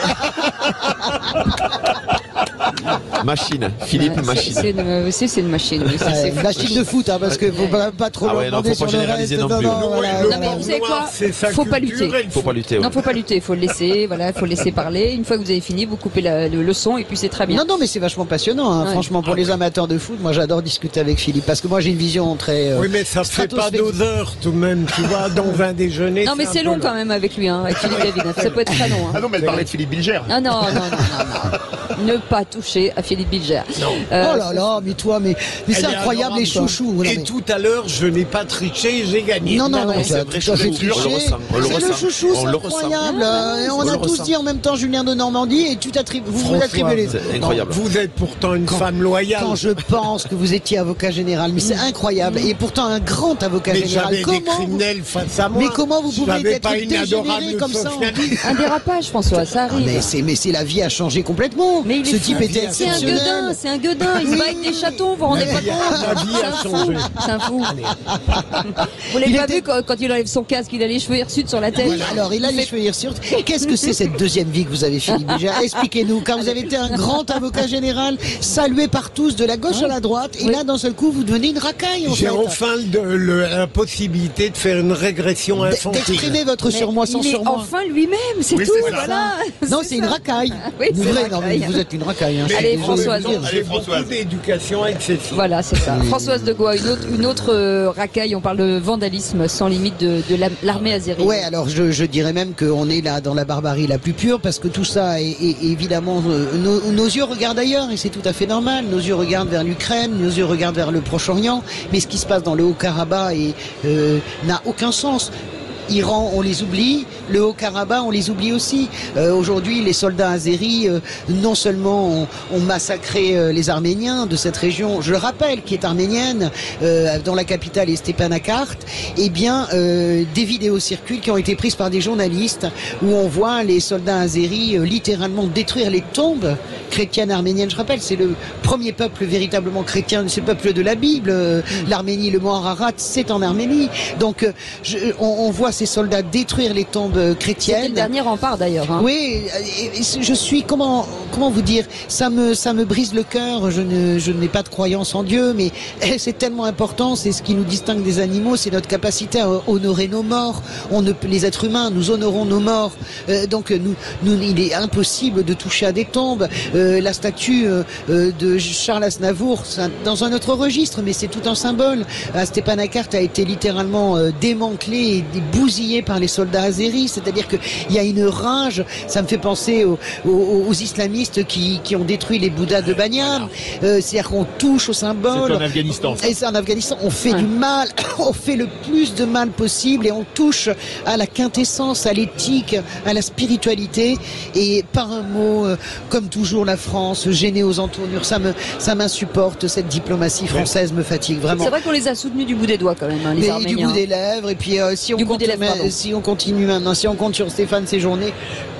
Machine, Philippe, ouais, machine. C'est une, c'est une machine. Oui, c'est une machine de foot, hein, parce que faut pas, pas trop ah ouais, demander sur le reste. Non, plus. Non, non, voilà. non, mais vous savez quoi, faut pas lutter. Faut pas lutter. Ouais. Non, faut pas lutter. Faut le laisser. Voilà, faut le laisser parler. Une fois que vous avez fini, vous coupez la, le, le son et puis c'est très bien. Non, non, mais c'est vachement passionnant. Hein. Ouais. Franchement, pour ah, les ouais. amateurs de foot, moi j'adore discuter avec Philippe, parce que moi j'ai une vision très. Euh, oui, mais ça fait pas deux heures tout de même, tu vois, dans un déjeuner. Non, mais c'est long quand même avec lui, hein, avec Philippe David. Ça peut être très long. Ah non, mais elle parlait de Philippe Bilger. Ah non, non, non, non. Ne pas toucher à Philippe Bilger. Euh, oh là là, mais toi, mais, mais c'est incroyable les chouchous. Et mais... tout à l'heure, je n'ai pas triché, j'ai gagné. Non, non, non, c'est vrai, triché. C'est le chouchou, c'est incroyable. Et on a tous dit en même temps Julien de Normandie, et tu t'attribues, vous vous attribuez les. C'est incroyable. Vous êtes pourtant une femme loyale. Quand je pense que vous étiez avocat général, mais c'est incroyable. Et pourtant un grand avocat mais général. J'avais des criminels face à moi. Mais comment vous pouvez être dégénéré comme ça? Un dérapage, François, ça arrive. Mais c'est, mais c'est la vie a changé complètement. Mais ce type était exceptionnel. C'est un gueudin, c'est un gueudin. Il se bat avec des chatons, vous vous rendez pas compte? La vie a changé. C'est un fou. Vous l'avez pas vu quand, quand il enlève son casque, il a les cheveux hirsutes sur la tête. Voilà, alors il a les cheveux hirsutes. Qu'est-ce que c'est cette deuxième vie que vous avez, Philippe Bilger? Expliquez-nous, car vous avez été un grand avocat général, salué par tous de la gauche à la droite, et oui. là d'un seul coup vous devenez une racaille. En J'ai fait. enfin de, le, la possibilité de faire une régression infantile. D'exprimer votre surmoi sans surmoi. Enfin lui-même, c'est oui, tout. Voilà. Non, c'est une racaille. Oui, vous, vrai, non, mais vous êtes une racaille. Hein. Allez, Françoise. Allez, Françoise. D'éducation excessive. Voilà, c'est ça. Oui. Françoise de Gois, une autre, une autre euh, racaille. On parle de vandalisme sans limite de, de l'armée azérie. Ouais, alors je, je dirais même qu'on est là dans la barbarie la plus pure, parce que tout ça est, est, est évidemment euh, nos, nos yeux regardent ailleurs, et c'est tout à fait normal. Nos yeux regardent vers l'Ukraine, nos yeux regardent vers le Proche-Orient, mais ce qui se passe dans le Haut-Karabakh euh, n'a aucun sens. Iran, on les oublie. Le Haut-Karabakh, on les oublie aussi. Euh, Aujourd'hui, les soldats azéris, euh, non seulement ont, ont massacré euh, les Arméniens de cette région, je le rappelle, qui est arménienne, euh, dont la capitale est Stepanakert, eh bien, euh, des vidéos circulent qui ont été prises par des journalistes où on voit les soldats azéris euh, littéralement détruire les tombes chrétiennes arméniennes. Je rappelle, c'est le premier peuple véritablement chrétien, c'est le peuple de la Bible. Euh, L'Arménie, le mont Ararat, c'est en Arménie. Donc, euh, je, on, on voit ces soldats détruire les tombes chrétiennes. C'était le dernier rempart d'ailleurs. Hein. Oui, je suis comment comment vous dire, ça me ça me brise le cœur. Je ne je n'ai pas de croyance en Dieu, mais c'est tellement important. C'est ce qui nous distingue des animaux, c'est notre capacité à honorer nos morts. On ne les êtres humains, nous honorons nos morts. Euh, donc nous nous il est impossible de toucher à des tombes. Euh, la statue euh, de Charles Aznavour, dans un autre registre, mais c'est tout un symbole. À Stepanakert a été littéralement euh, démantelé et bousillé par les soldats azéris, c'est-à-dire qu'il y a une rage. Ça me fait penser aux, aux, aux islamistes qui, qui ont détruit les Bouddhas de Banyam. Euh, c'est-à-dire qu'on touche au symbole. C'est en Afghanistan. Et c'est en Afghanistan. On fait ouais. du mal, on fait le plus de mal possible et on touche à la quintessence, à l'éthique, à la spiritualité. Et par un mot, euh, comme toujours, la France, gênée aux entournures, ça me, ça m'insupporte. Cette diplomatie française me fatigue vraiment. C'est vrai qu'on les a soutenus du bout des doigts quand même, hein, les Mais Arméniens. Du bout des lèvres. Et puis euh, si on compte si on continue maintenant, si on compte sur Stéphane Séjourné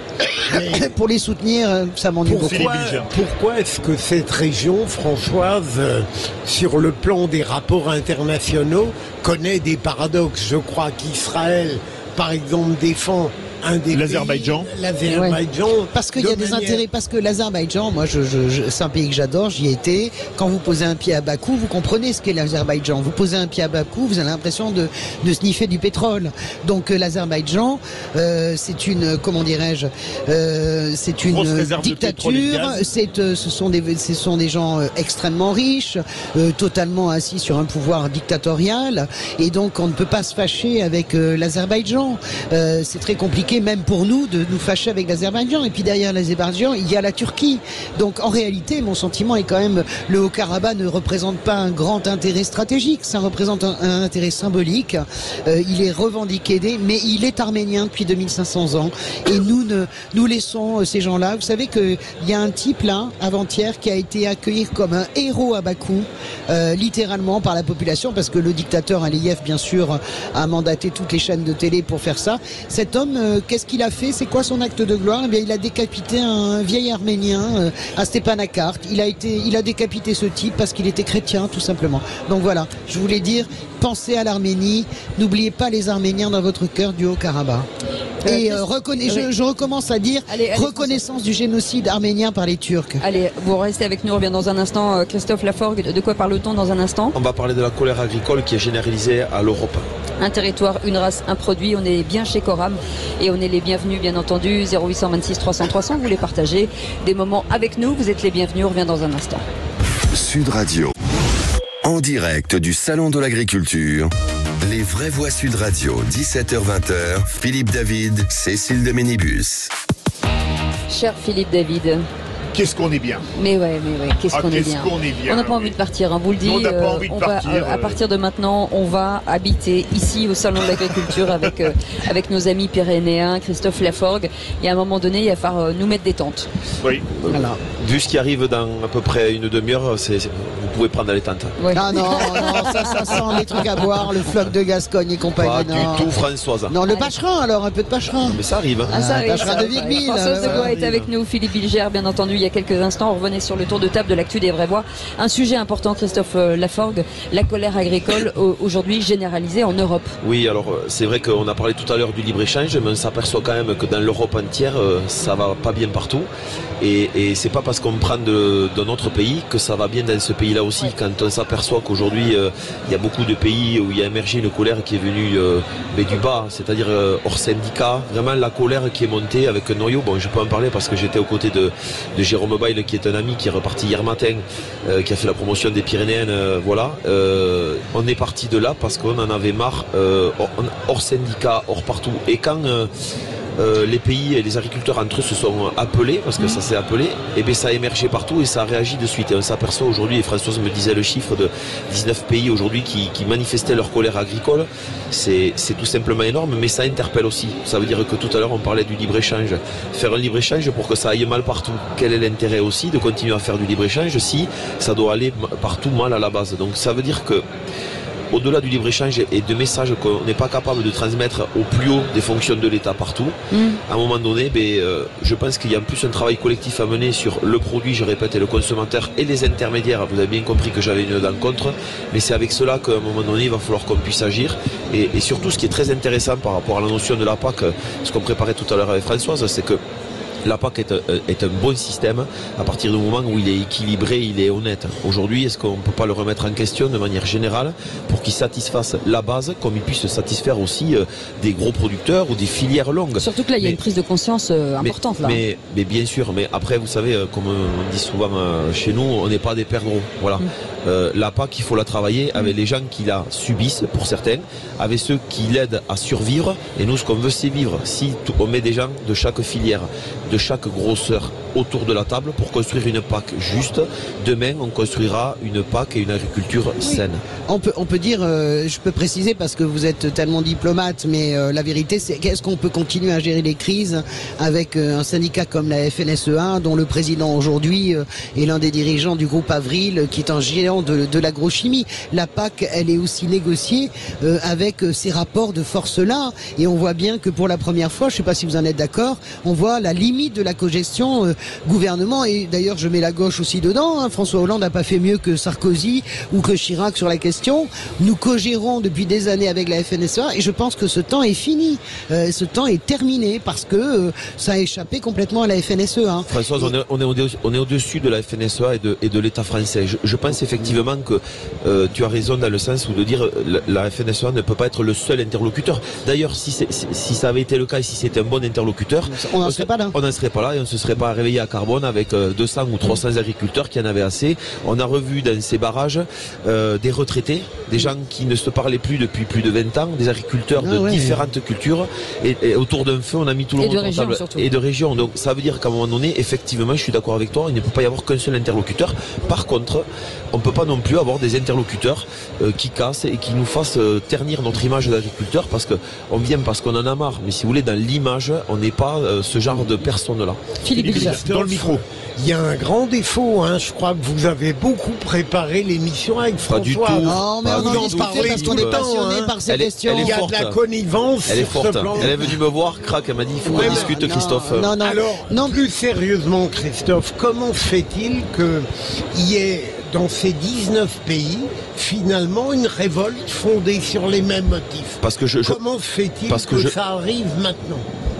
pour les soutenir, ça m'ennuie beaucoup. Pourquoi, pourquoi est-ce que cette région, Françoise, euh, sur le plan des rapports internationaux, connaît des paradoxes? Je crois qu'Israël, par exemple, défend un des l'Azerbaïdjan. L'Azerbaïdjan. Ouais. Parce qu'il y a des manière... intérêts, parce que l'Azerbaïdjan, moi, je, je, je, c'est un pays que j'adore, j'y ai été. Quand vous posez un pied à Bakou, vous comprenez ce qu'est l'Azerbaïdjan. Vous posez un pied à Bakou, vous avez l'impression de, de sniffer du pétrole. Donc euh, l'Azerbaïdjan, euh, c'est une, comment dirais-je, euh, c'est une dictature. C'est, euh, ce sont des, ce sont des gens euh, extrêmement riches, euh, totalement assis sur un pouvoir dictatorial, et donc on ne peut pas se fâcher avec euh, l'Azerbaïdjan. Euh, c'est très compliqué, même pour nous, de nous fâcher avec l'Azerbaïdjan. Et puis derrière l'Azerbaïdjan, il y a la Turquie. Donc en réalité, mon sentiment est quand même, le Haut-Karabakh ne représente pas un grand intérêt stratégique, ça représente un, un intérêt symbolique. Euh, il est revendiqué, des, mais il est arménien depuis deux mille cinq cents ans. Et nous, ne, nous laissons euh, ces gens-là. Vous savez qu'il y a un type là, avant-hier, qui a été accueilli comme un héros à Bakou, euh, littéralement par la population, parce que le dictateur Aliyev, bien sûr, a mandaté toutes les chaînes de télé pour faire ça. Cet homme, euh, qu'est-ce qu'il a fait? C'est quoi son acte de gloire? Eh bien, il a décapité un vieil arménien euh, à Stepanakert. Il a été, il a décapité ce type parce qu'il était chrétien, tout simplement. Donc voilà, je voulais dire, pensez à l'Arménie, n'oubliez pas les Arméniens dans votre cœur du Haut-Karabakh. Et euh, reconna... oui. je, je recommence à dire allez, allez, reconnaissance du génocide arménien par les Turcs. Allez, vous restez avec nous, on revient dans un instant. Christophe Laforgue, de quoi parle-t-on dans un instant? On va parler de la colère agricole qui est généralisée à l'Europe. Un territoire, une race, un produit. On est bien chez Coram et on est les bienvenus, bien entendu. zéro huit cent vingt-six trois cents trois cents, vous voulez partager des moments avec nous, vous êtes les bienvenus. On revient dans un instant. Sud Radio, en direct du Salon de l'Agriculture. Les vraies voix Sud Radio, dix-sept heures vingt, Philippe David, Cécile de Ménibus. Cher Philippe David. Qu'est-ce qu'on est bien. Mais ouais, mais ouais, qu'est-ce ah, qu'on qu est bien. Qu est bien. On n'a pas envie de partir, hein, vous le dites. On n'a pas envie de on partir. Va, euh, à partir de maintenant, on va habiter ici au Salon de l'Agriculture avec, euh, avec nos amis pyrénéens, Christophe Laforgue. Il y a un moment donné, il va falloir euh, nous mettre des tentes. Oui. Voilà. Vu ce qui arrive dans à peu près une demi-heure, c'est, c'est, vous pouvez prendre les tentes. Ouais. Ah non, non, ça, ça sent les trucs à boire, le floc de Gascogne et compagnie. Pas non. du tout, Françoise. Non, le Pacherin alors, un peu de Pacherin. Mais ça arrive. Ah, ça arrive. Pacherin de Vic-Mille. Françoise Degois est avec nous, Philippe Bilger, bien entendu, il y a quelques instants. On revenait sur le tour de table de l'actu des vraies voix. Un sujet important, Christophe Laforgue, la colère agricole aujourd'hui généralisée en Europe. Oui, alors c'est vrai qu'on a parlé tout à l'heure du libre-échange, mais on s'aperçoit quand même que dans l'Europe entière, ça va pas bien partout. Et, et c'est pas parce qu'on prend de, d'un autre pays que ça va bien dans ce pays-là aussi. Ouais. Quand on s'aperçoit qu'aujourd'hui, euh, il y a beaucoup de pays où il y a émergé une colère qui est venue euh, mais du bas, c'est-à-dire euh, hors syndicat, vraiment la colère qui est montée avec un noyau. Bon, je peux en parler parce que j'étais aux côtés de, de Jérôme Bail, qui est un ami qui est reparti hier matin, euh, qui a fait la promotion des Pyrénéennes. Euh, voilà, euh, on est parti de là parce qu'on en avait marre, euh, hors, hors syndicat, hors partout. Et quand euh, Euh, les pays et les agriculteurs entre eux se sont appelés, parce que ça s'est appelé, et bien ça a émergé partout et ça a réagi de suite. Et on s'aperçoit aujourd'hui, et Françoise me disait le chiffre de dix-neuf pays aujourd'hui qui, qui manifestaient leur colère agricole, c'est, c'est tout simplement énorme, mais ça interpelle aussi. Ça veut dire que tout à l'heure on parlait du libre-échange. Faire un libre-échange pour que ça aille mal partout. Quel est l'intérêt aussi de continuer à faire du libre-échange si ça doit aller partout mal à la base? Donc ça veut dire que au-delà du libre-échange et de messages qu'on n'est pas capable de transmettre au plus haut des fonctions de l'État partout, mmh. à un moment donné, ben, euh, je pense qu'il y a en plus un travail collectif à mener sur le produit, je répète, et le consommateur et les intermédiaires. Vous avez bien compris que j'avais une dent contre, mais c'est avec cela qu'à un moment donné, il va falloir qu'on puisse agir. Et, et surtout, ce qui est très intéressant par rapport à la notion de la P A C, ce qu'on préparait tout à l'heure avec Françoise, c'est que la P A C est un, est un bon système à partir du moment où il est équilibré, il est honnête. Aujourd'hui, est-ce qu'on ne peut pas le remettre en question de manière générale pour qu'il satisfasse la base comme il puisse satisfaire aussi euh, des gros producteurs ou des filières longues? Surtout que là, il y a mais, une prise de conscience euh, importante. Mais, là. Mais, mais bien sûr, mais après, vous savez, euh, comme on dit souvent euh, chez nous, on n'est pas des perdreaux. Voilà. Mmh. Euh, la P A C, il faut la travailler avec mmh. les gens qui la subissent, pour certains, avec ceux qui l'aident à survivre. Et nous, ce qu'on veut, c'est vivre. Si on met des gens de chaque filière, de chaque grosseur autour de la table pour construire une P A C juste, demain on construira une P A C et une agriculture oui. saine. On peut, on peut dire, euh, je peux préciser parce que vous êtes tellement diplomate, mais euh, la vérité c'est qu'est-ce qu'on peut continuer à gérer les crises avec euh, un syndicat comme la F N S E A dont le président aujourd'hui euh, est l'un des dirigeants du groupe Avril qui est un géant de, de l'agrochimie. La P A C elle est aussi négociée euh, avec euh, ces rapports de force-là et on voit bien que pour la première fois, je ne sais pas si vous en êtes d'accord, on voit la limite de la cogestion euh, gouvernement, et d'ailleurs je mets la gauche aussi dedans, hein. François Hollande n'a pas fait mieux que Sarkozy ou que Chirac sur la question. Nous co-gérons depuis des années avec la F N S E A et je pense que ce temps est fini. Euh, ce temps est terminé parce que euh, ça a échappé complètement à la F N S E A. Hein. Françoise, on est, on est, au, on est au-dessus de la F N S E A et de, et de l'État français. Je, je pense effectivement que euh, tu as raison dans le sens où de dire la, la F N S E A ne peut pas être le seul interlocuteur. D'ailleurs, si, si, si ça avait été le cas et si c'était un bon interlocuteur, on n'en serait pas là. On n'en serait pas là et on ne se serait pas réveillé à Carbone avec euh, deux cents ou trois cents agriculteurs qui en avaient assez. On a revu dans ces barrages euh, des retraités, des gens qui ne se parlaient plus depuis plus de vingt ans, des agriculteurs ah, de ouais, différentes ouais. cultures et, et autour d'un feu on a mis tout le monde en table et de régions. Donc ça veut dire qu'à un moment donné, effectivement, je suis d'accord avec toi, il ne peut pas y avoir qu'un seul interlocuteur. Par contre, on ne peut pas non plus avoir des interlocuteurs euh, qui cassent et qui nous fassent euh, ternir notre image d'agriculteur parce qu'on vient parce qu'on en a marre. Mais si vous voulez, dans l'image, on n'est pas euh, ce genre de personne-là. Philippe, dans le micro. Il y a un grand défaut, hein. Je crois que vous avez beaucoup préparé l'émission avec François. Pas du tout. Non, mais on en discute parce qu'on est passionné hein. par ces elle est, questions. Elle est il y a forte. de la connivence. Elle est sur forte. Ce plan. Elle est venue me voir, crac, elle m'a dit il faut qu'on ouais, discute, non, Christophe. Non, non. Alors, non. plus sérieusement, Christophe, comment se fait-il qu'il y ait dans ces dix-neuf pays finalement une révolte fondée sur les mêmes motifs? Parce que je, je... Comment se fait-il parce que, que je... ça arrive maintenant?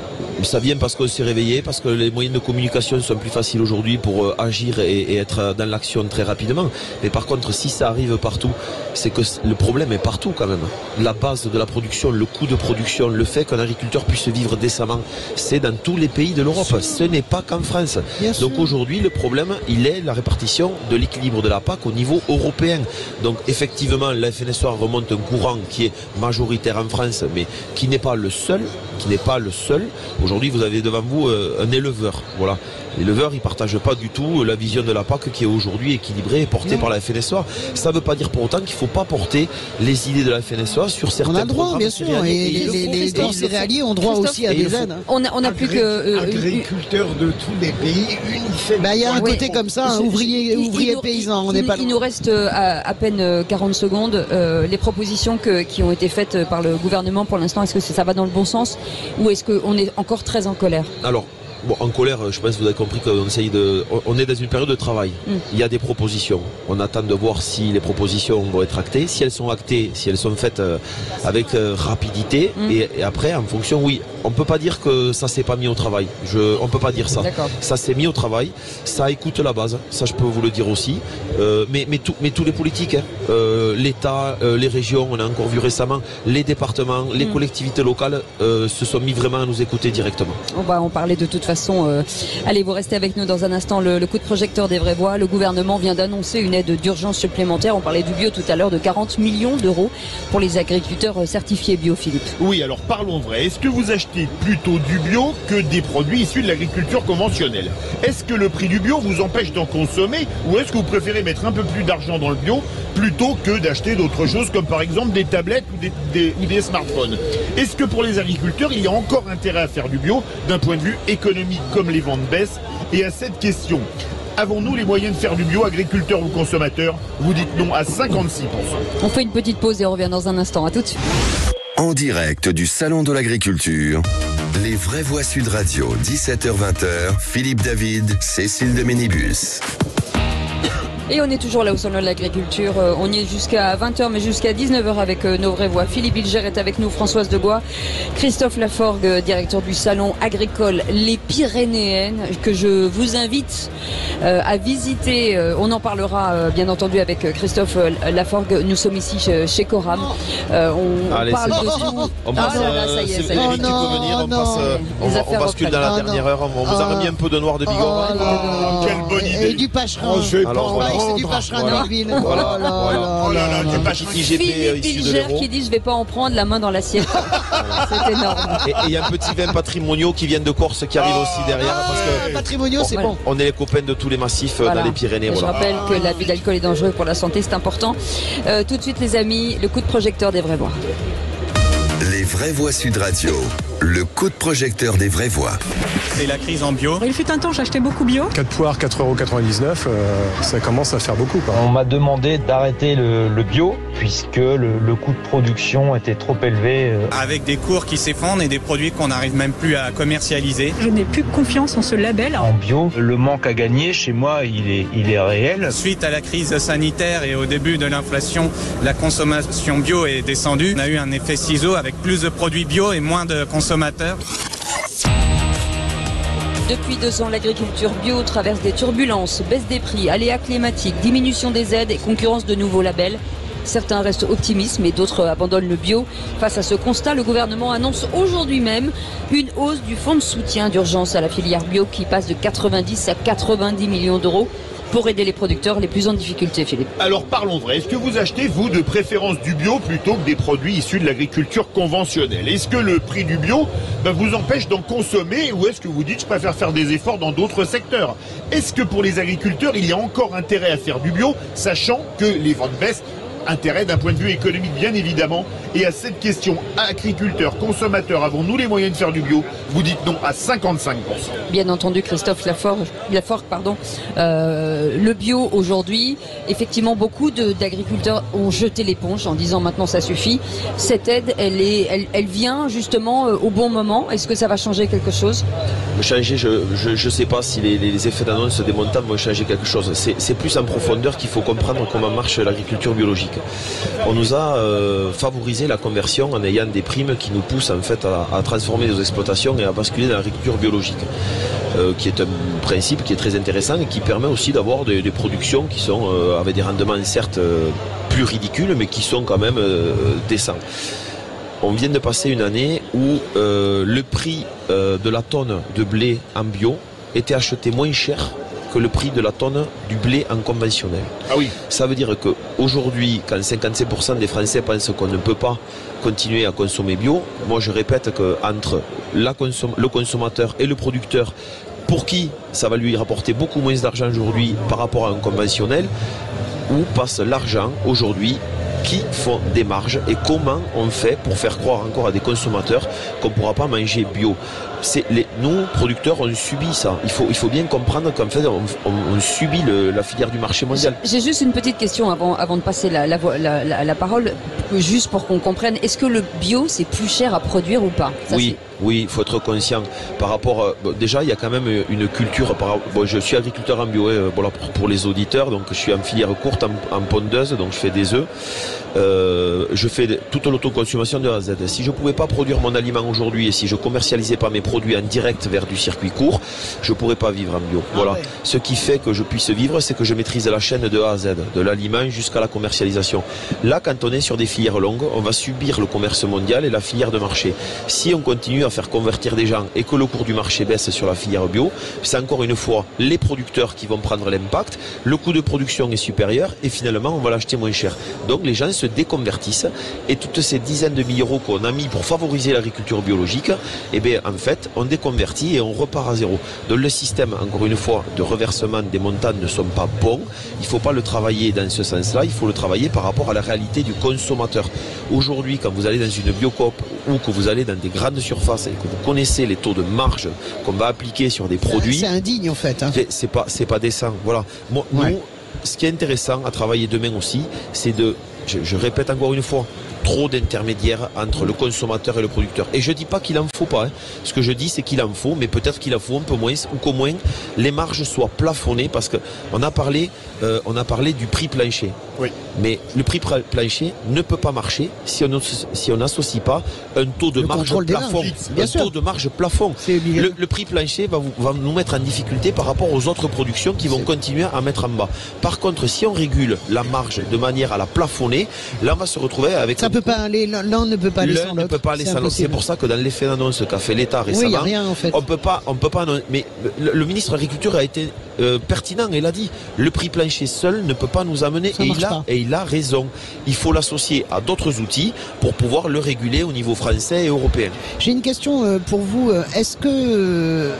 Ça vient parce qu'on s'est réveillé, parce que les moyens de communication sont plus faciles aujourd'hui pour euh, agir et, et être dans l'action très rapidement. Mais par contre, si ça arrive partout, c'est que le problème est partout quand même. La base de la production, le coût de production, le fait qu'un agriculteur puisse vivre décemment, c'est dans tous les pays de l'Europe. Ce n'est pas qu'en France. Bien Donc aujourd'hui, le problème, il est la répartition de l'équilibre de la P A C au niveau européen. Donc effectivement, la F N S E A remonte un courant qui est majoritaire en France, mais qui n'est pas le seul, qui n'est pas le seul. Aujourd'hui, vous avez devant vous euh, un éleveur. Voilà. L'éleveur, il ne partage pas du tout la vision de la P A C qui est aujourd'hui équilibrée et portée mmh. par la F N S E A. Ça ne veut pas dire pour autant qu'il ne faut pas porter les idées de la F N S E A sur certains On a le droit, bien sûr. Et, et les, les, les grands céréaliers ont droit aussi à des aides. On n'a on a plus que... Euh, agriculteurs de tous les pays, unissez. Bah, il y a un oui. côté comme ça, hein, ouvrier, ouvrier paysan. On n'est pas il nous reste à, à peine quarante secondes. Euh, les propositions que, qui ont été faites par le gouvernement pour l'instant, est-ce que ça va dans le bon sens ou est-ce qu'on est encore très en colère? Alors, bon, en colère, je pense que vous avez compris qu'on essaye de. On est dans une période de travail. Mm. Il y a des propositions. On attend de voir si les propositions vont être actées. Si elles sont actées, si elles sont faites euh, avec euh, rapidité. Mm. Et, et après, en fonction, oui. On ne peut pas dire que ça ne s'est pas mis au travail. Je, on ne peut pas dire ça. Ça s'est mis au travail. Ça écoute la base. Ça, je peux vous le dire aussi. Euh, mais, mais, tout, mais tous les politiques, hein. euh, l'État, euh, les régions, on a encore vu récemment, les départements, les mm. collectivités locales euh, se sont mis vraiment à nous écouter directement. On va en parler de toute façon. Euh, allez, vous restez avec nous dans un instant. Le, le coup de projecteur des vraies voix. Le gouvernement vient d'annoncer une aide d'urgence supplémentaire. On parlait du bio tout à l'heure, de quarante millions d'euros pour les agriculteurs certifiés bio, Philippe. Oui, alors parlons vrai. Est-ce que vous achetez plutôt du bio que des produits issus de l'agriculture conventionnelle? Est-ce que le prix du bio vous empêche d'en consommer ou est-ce que vous préférez mettre un peu plus d'argent dans le bio plutôt que d'acheter d'autres choses comme par exemple des tablettes ou des, des, ou des smartphones? Est-ce que pour les agriculteurs, il y a encore intérêt à faire du bio d'un point de vue économique comme les ventes baissent? Et à cette question, avons-nous les moyens de faire du bio, agriculteurs ou consommateurs? Vous dites non à cinquante-six pour cent. On fait une petite pause et on revient dans un instant. À tout de suite. En direct du Salon de l'Agriculture, les vraies voix Sud Radio, dix-sept heures vingt, Philippe David, Cécile de Ménibus. Et on est toujours là au Salon de l'Agriculture. On y est jusqu'à vingt heures, mais jusqu'à dix-neuf heures avec nos vraies voix. Philippe Bilger est avec nous, Françoise Degois, Christophe Laforgue, directeur du Salon agricole Les Pyrénéennes, que je vous invite euh, à visiter. On en parlera euh, bien entendu avec Christophe Laforgue. Nous sommes ici chez, chez Coram. Euh, on Allez, parle de tout. On passe, ah, là, ça y est, ça y est. Eric, tu peux venir, on, passe, on, on bascule dans la oh, dernière heure. On vous a remis un peu de noir de Bigorre. Oh, oh, quelle bonne idée. Et du pâcherin. Oh, je vais Alors, voilà. C'est du pâcherin voilà. de ville. Voilà. Oh là voilà. là oh là là, là. du Petit I G P Philippe issu de Bilger l'Hérault. qui dit je vais pas en prendre la main dans l'assiette. C'est énorme. Et il y a un petit vin patrimoniaux qui vient de Corse qui arrive oh, aussi derrière. Ah, parce que patrimoniaux, c'est bon. On est les copains de tous les massifs voilà. dans les Pyrénées. Je voilà. rappelle que l'abus d'alcool est dangereux pour la santé, c'est important. Euh, tout de suite les amis, le coup de projecteur des vraies voix. Les vraies voix Sud Radio. Le coup de projecteur des vraies voix. C'est la crise en bio. Il fut un temps, j'achetais beaucoup bio. quatre poires, quatre euros quatre-vingt-dix-neuf, euh, ça commence à faire beaucoup, quoi. On m'a demandé d'arrêter le, le bio, puisque le, le coût de production était trop élevé. Avec des cours qui s'effondrent et des produits qu'on n'arrive même plus à commercialiser. Je n'ai plus confiance en ce label. En bio, le manque à gagner, chez moi, il est, il est réel. Suite à la crise sanitaire et au début de l'inflation, la consommation bio est descendue. On a eu un effet ciseau avec plus de produits bio et moins de consommateurs. Depuis deux ans, l'agriculture bio traverse des turbulences, baisse des prix, aléas climatiques, diminution des aides et concurrence de nouveaux labels. Certains restent optimistes, mais d'autres abandonnent le bio. Face à ce constat, le gouvernement annonce aujourd'hui même une hausse du fonds de soutien d'urgence à la filière bio qui passe de quatre-vingt-dix à quatre-vingt-dix millions d'euros pour aider les producteurs les plus en difficulté, Philippe. Alors parlons vrai, est-ce que vous achetez, vous, de préférence du bio plutôt que des produits issus de l'agriculture conventionnelle? Est-ce que le prix du bio ben, vous empêche d'en consommer ou est-ce que vous dites je préfère faire des efforts dans d'autres secteurs? Est-ce que pour les agriculteurs, il y a encore intérêt à faire du bio, sachant que les ventes baissent? Intérêt d'un point de vue économique, bien évidemment. Et à cette question, agriculteurs, consommateurs, avons-nous les moyens de faire du bio? Vous dites non à cinquante-cinq pour cent. Bien entendu, Christophe Laforgue, Laforgue pardon. Euh, le bio aujourd'hui, effectivement, beaucoup d'agriculteurs ont jeté l'éponge en disant maintenant ça suffit. Cette aide, elle, est, elle, elle vient justement euh, au bon moment. Est-ce que ça va changer quelque chose? Changer, je ne sais pas si les, les effets d'annonce des montants vont changer quelque chose. C'est plus en profondeur qu'il faut comprendre comment marche l'agriculture biologique. On nous a euh, favorisé la conversion en ayant des primes qui nous poussent en fait à, à transformer nos exploitations et à basculer dans l'agriculture biologique, euh, qui est un principe qui est très intéressant et qui permet aussi d'avoir des, des productions qui sont euh, avec des rendements certes euh, plus ridicules, mais qui sont quand même euh, décents. On vient de passer une année où euh, le prix euh, de la tonne de blé en bio était acheté moins cher que le prix de la tonne du blé en conventionnel. Ah oui. Ça veut dire qu'aujourd'hui, quand cinquante-cinq pour cent des Français pensent qu'on ne peut pas continuer à consommer bio, moi je répète qu'entre consom le consommateur et le producteur, pour qui ça va lui rapporter beaucoup moins d'argent aujourd'hui par rapport à un conventionnel, où passe l'argent aujourd'hui, qui font des marges et comment on fait pour faire croire encore à des consommateurs qu'on ne pourra pas manger bio. Les, nous, producteurs, on subit ça. Il faut, il faut bien comprendre qu'en fait, on, on, on subit le, la filière du marché mondial. J'ai juste une petite question avant, avant de passer la, la, la, la, la parole, juste pour qu'on comprenne. Est-ce que le bio, c'est plus cher à produire ou pas? Ça, oui. Oui, il faut être conscient par rapport... Euh, bon, déjà, il y a quand même une culture... Par, bon, je suis agriculteur en bio, euh, voilà, pour, pour les auditeurs, donc je suis en filière courte, en, en pondeuse, donc je fais des œufs. Euh, je fais toute l'autoconsommation de A à Z. Si je ne pouvais pas produire mon aliment aujourd'hui et si je ne commercialisais pas mes produits en direct vers du circuit court, je ne pourrais pas vivre en bio. Voilà. Ah ouais. Ce qui fait que je puisse vivre, c'est que je maîtrise la chaîne de A à Z, de l'aliment jusqu'à la commercialisation. Là, quand on est sur des filières longues, on va subir le commerce mondial et la filière de marché. Si on continue à faire convertir des gens et que le cours du marché baisse sur la filière bio, c'est encore une fois les producteurs qui vont prendre l'impact, le coût de production est supérieur et finalement on va l'acheter moins cher. Donc les gens se déconvertissent et toutes ces dizaines de milliers d'euros qu'on a mis pour favoriser l'agriculture biologique, eh bien en fait on déconvertit et on repart à zéro. Donc le système, encore une fois, de reversement des montants ne sont pas bons. Il ne faut pas le travailler dans ce sens-là, il faut le travailler par rapport à la réalité du consommateur. Aujourd'hui, quand vous allez dans une biocoop ou que vous allez dans des grandes surfaces et que vous connaissez les taux de marge qu'on va appliquer sur des produits, c'est indigne en fait. Hein. C'est pas, c'est pas décent. Voilà. Moi, ouais. Nous, ce qui est intéressant à travailler demain aussi, c'est de, je, je répète encore une fois, trop d'intermédiaires entre le consommateur et le producteur. Et je ne dis pas qu'il en faut pas. Hein. Ce que je dis, c'est qu'il en faut, mais peut-être qu'il en faut un peu moins, ou qu'au moins les marges soient plafonnées, parce qu'on a parlé, euh, on a parlé du prix plancher. Oui. Mais le prix plancher ne peut pas marcher si on si on n'associe pas un taux de le marge plafond. Un sûr. taux de marge plafond. Le, le prix plancher va, vous, va nous mettre en difficulté par rapport aux autres productions qui vont continuer à mettre en bas. Par contre, si on régule la marge de manière à la plafonner, là on va se retrouver avec... Ça peut pas aller, l'un ne peut pas aller sans l'autre. L'un ne peut pas aller sans l'autre. C'est pour ça que dans l'effet d'annonce qu'a fait l'État récemment, oui, y a rien, en fait. on peut pas, on peut pas. Mais le, le ministre de l'Agriculture a été euh, pertinent. Il a dit, le prix plancher seul ne peut pas nous amener. Et il, a, et il a raison. Il faut l'associer à d'autres outils pour pouvoir le réguler au niveau français et européen. J'ai une question pour vous. Est-ce que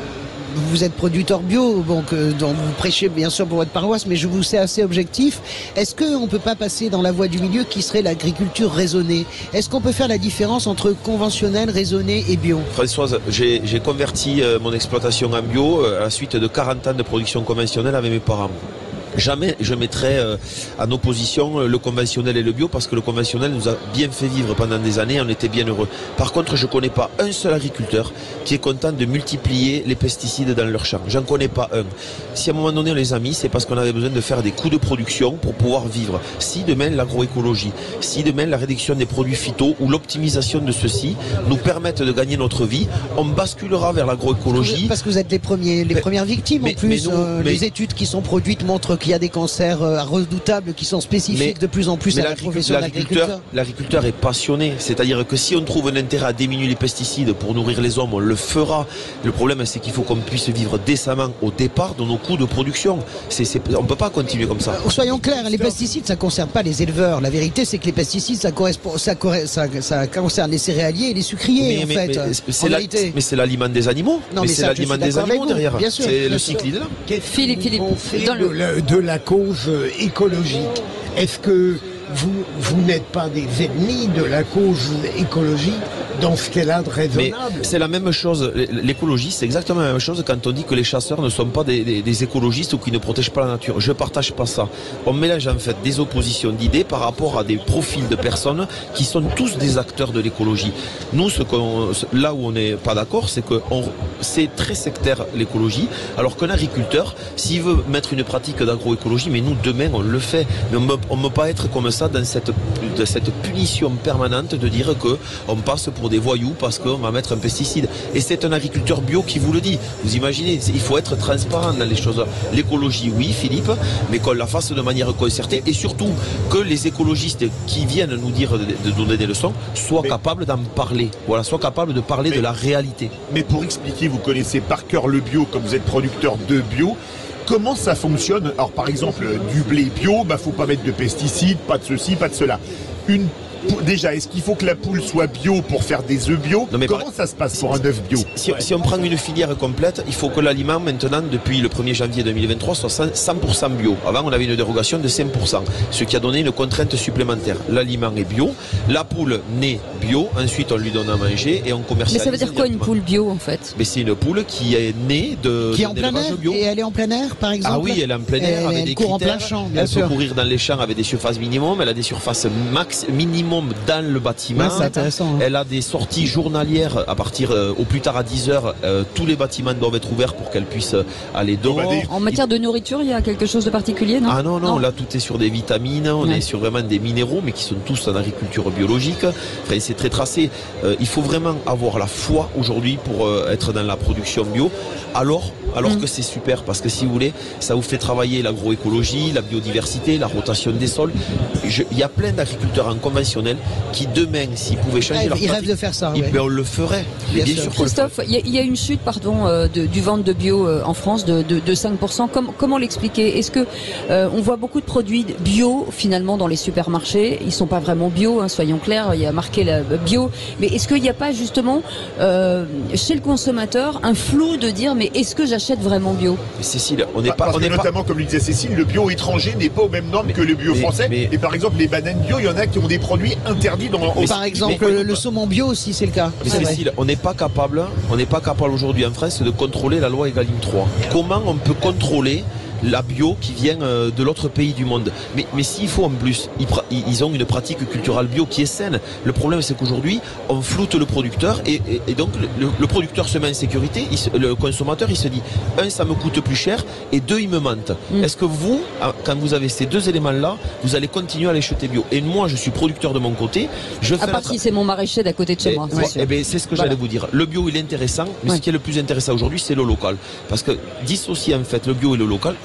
vous êtes producteur bio, donc, euh, donc vous prêchez bien sûr pour votre paroisse, mais je vous sais assez objectif. Est-ce qu'on ne peut pas passer dans la voie du milieu qui serait l'agriculture raisonnée? Est-ce qu'on peut faire la différence entre conventionnel, raisonné et bio? Françoise, j'ai converti euh, mon exploitation en bio euh, à la suite de quarante ans de production conventionnelle avec mes parents. Jamais je mettrai euh, en opposition le conventionnel et le bio, parce que le conventionnel nous a bien fait vivre pendant des années, on était bien heureux. Par contre, je ne connais pas un seul agriculteur qui est content de multiplier les pesticides dans leur champ. J'en connais pas un. Si à un moment donné on les a mis, c'est parce qu'on avait besoin de faire des coûts de production pour pouvoir vivre. Si demain l'agroécologie, si demain la réduction des produits phyto ou l'optimisation de ceux-ci nous permettent de gagner notre vie, on basculera vers l'agroécologie. Parce que vous êtes les, premiers, les mais, premières victimes mais, en plus. Mais nous, euh, mais, les études qui sont produites montrent qu'il y a des cancers euh, redoutables qui sont spécifiques mais, de plus en plus à la profession d'agriculteur. L'agriculteur est passionné, c'est-à-dire que si on trouve un intérêt à diminuer les pesticides pour nourrir les hommes, on le fera. Le problème, c'est qu'il faut qu'on puisse vivre décemment au départ de nos coûts de production. C est, c est, on ne peut pas continuer comme ça. Euh, soyons clairs, les pesticides, ça ne concerne pas les éleveurs. La vérité, c'est que les pesticides, ça, correspond, ça, ça, ça concerne les céréaliers et les sucriers, mais, en mais, fait. Mais c'est l'aliment des animaux. Non, mais, mais c'est l'aliment des animaux derrière. C'est le cycle de là. Philippe, Philippe, dans le... de, la, de la cause écologique. Est-ce que vous, vous n'êtes pas des ennemis de la cause écologique dans ce qu'elle a de raisonnable? C'est la même chose. L'écologie, c'est exactement la même chose quand on dit que les chasseurs ne sont pas des, des, des écologistes ou qui ne protègent pas la nature. Je ne partage pas ça. On mélange en fait des oppositions d'idées par rapport à des profils de personnes qui sont tous des acteurs de l'écologie. Nous, ce qu'on, là où on n'est pas d'accord, c'est que c'est très sectaire l'écologie, alors qu'un agriculteur, s'il veut mettre une pratique d'agroécologie, mais nous demain on le fait. Mais on ne peut pas être comme ça dans cette, de cette punition permanente de dire qu'on passe pour des voyous parce qu'on va mettre un pesticide. Et c'est un agriculteur bio qui vous le dit. Vous imaginez, il faut être transparent dans les choses. L'écologie, oui, Philippe, mais qu'on la fasse de manière concertée et surtout que les écologistes qui viennent nous dire de, de donner des leçons soient mais, capables d'en parler. Voilà, soient capables de parler mais, de la réalité. Mais pour expliquer, vous connaissez par cœur le bio, comme vous êtes producteur de bio. Comment ça fonctionne? Alors par exemple, du blé bio, bah faut pas mettre de pesticides, pas de ceci, pas de cela. Une Déjà, est-ce qu'il faut que la poule soit bio pour faire des œufs bio? Non, mais Comment par... ça se passe pour un œuf bio? si, si on prend une filière complète, il faut que l'aliment maintenant, depuis le premier janvier deux mille vingt-trois, soit cent pour cent bio. Avant, on avait une dérogation de cinq pour cent, ce qui a donné une contrainte supplémentaire. L'aliment est bio, la poule naît bio, ensuite on lui donne à manger et on commercialise. Mais ça veut dire quoi une poule bio en fait? Mais c'est une poule qui est née de qui est en plein air bio. Et elle est en plein air par exemple? Ah oui, elle est en plein air elle, avec elle des court critères. En plein champ, bien elle sûr. peut courir dans les champs avec des surfaces minimum, elle a des surfaces max minimum dans le bâtiment. Ouais, c'est intéressant, hein. Elle a des sorties journalières à partir euh, au plus tard à dix heures. Euh, tous les bâtiments doivent être ouverts pour qu'elle puisse aller dehors. En matière de nourriture, il y a quelque chose de particulier, non? Ah non, non, non, là tout est sur des vitamines, on ouais. est sur vraiment des minéraux, mais qui sont tous en agriculture biologique. Enfin, c'est très tracé. Euh, il faut vraiment avoir la foi aujourd'hui pour euh, être dans la production bio. Alors, alors mmh. que c'est super, parce que si vous voulez, ça vous fait travailler l'agroécologie, la biodiversité, la rotation des sols. Je, il y a plein d'agriculteurs en conventionnel qui demain, s'ils pouvaient changer ah, leur ils pratique, rêvent de faire ça. Ils, ouais. ben, on le ferait. Bien, bien sûr. sûr Christophe, il y, y a une chute, pardon, euh, de, du vente de bio euh, en France de, de, de cinq pour cent. Comme, comment l'expliquer? Est-ce que euh, on voit beaucoup de produits bio finalement dans les supermarchés? Ils sont pas vraiment bio, hein, soyons clairs. Il y a marqué la bio, mais est-ce qu'il n'y a pas justement euh, chez le consommateur un flou de dire mais est-ce que j'achète vraiment bio? Cécile, on n'est pas, parce on que est notamment pas... comme le disait Cécile, le bio étranger n'est pas aux mêmes normes mais, que le bio mais, français. Mais, et par exemple, les bananes bio, il y en a qui ont des produits interdits dans. Mais, par exemple, mais, le, le saumon bio aussi, c'est le cas. Mais Cécile, on n'est pas capable, on n'est pas capable aujourd'hui en France de contrôler la loi Egalim trois. Comment on peut contrôler la bio qui vient euh, de l'autre pays du monde? Mais, mais s'il faut en plus, ils, ils ont une pratique culturelle bio qui est saine. Le problème, c'est qu'aujourd'hui, on floute le producteur et, et, et donc le, le producteur se met en sécurité, il se, le consommateur, il se dit, un, ça me coûte plus cher et deux, il me mente. Mm. Est-ce que vous, quand vous avez ces deux éléments-là, vous allez continuer à les jeter bio? Et moi, je suis producteur de mon côté. Je à part si c'est mon maraîcher d'à côté de chez et, moi. Ouais, eh ben, c'est ce que voilà. j'allais vous dire. Le bio, il est intéressant, mais ouais. ce qui est le plus intéressant aujourd'hui, c'est le local. Parce que dissocier en fait le bio et le local,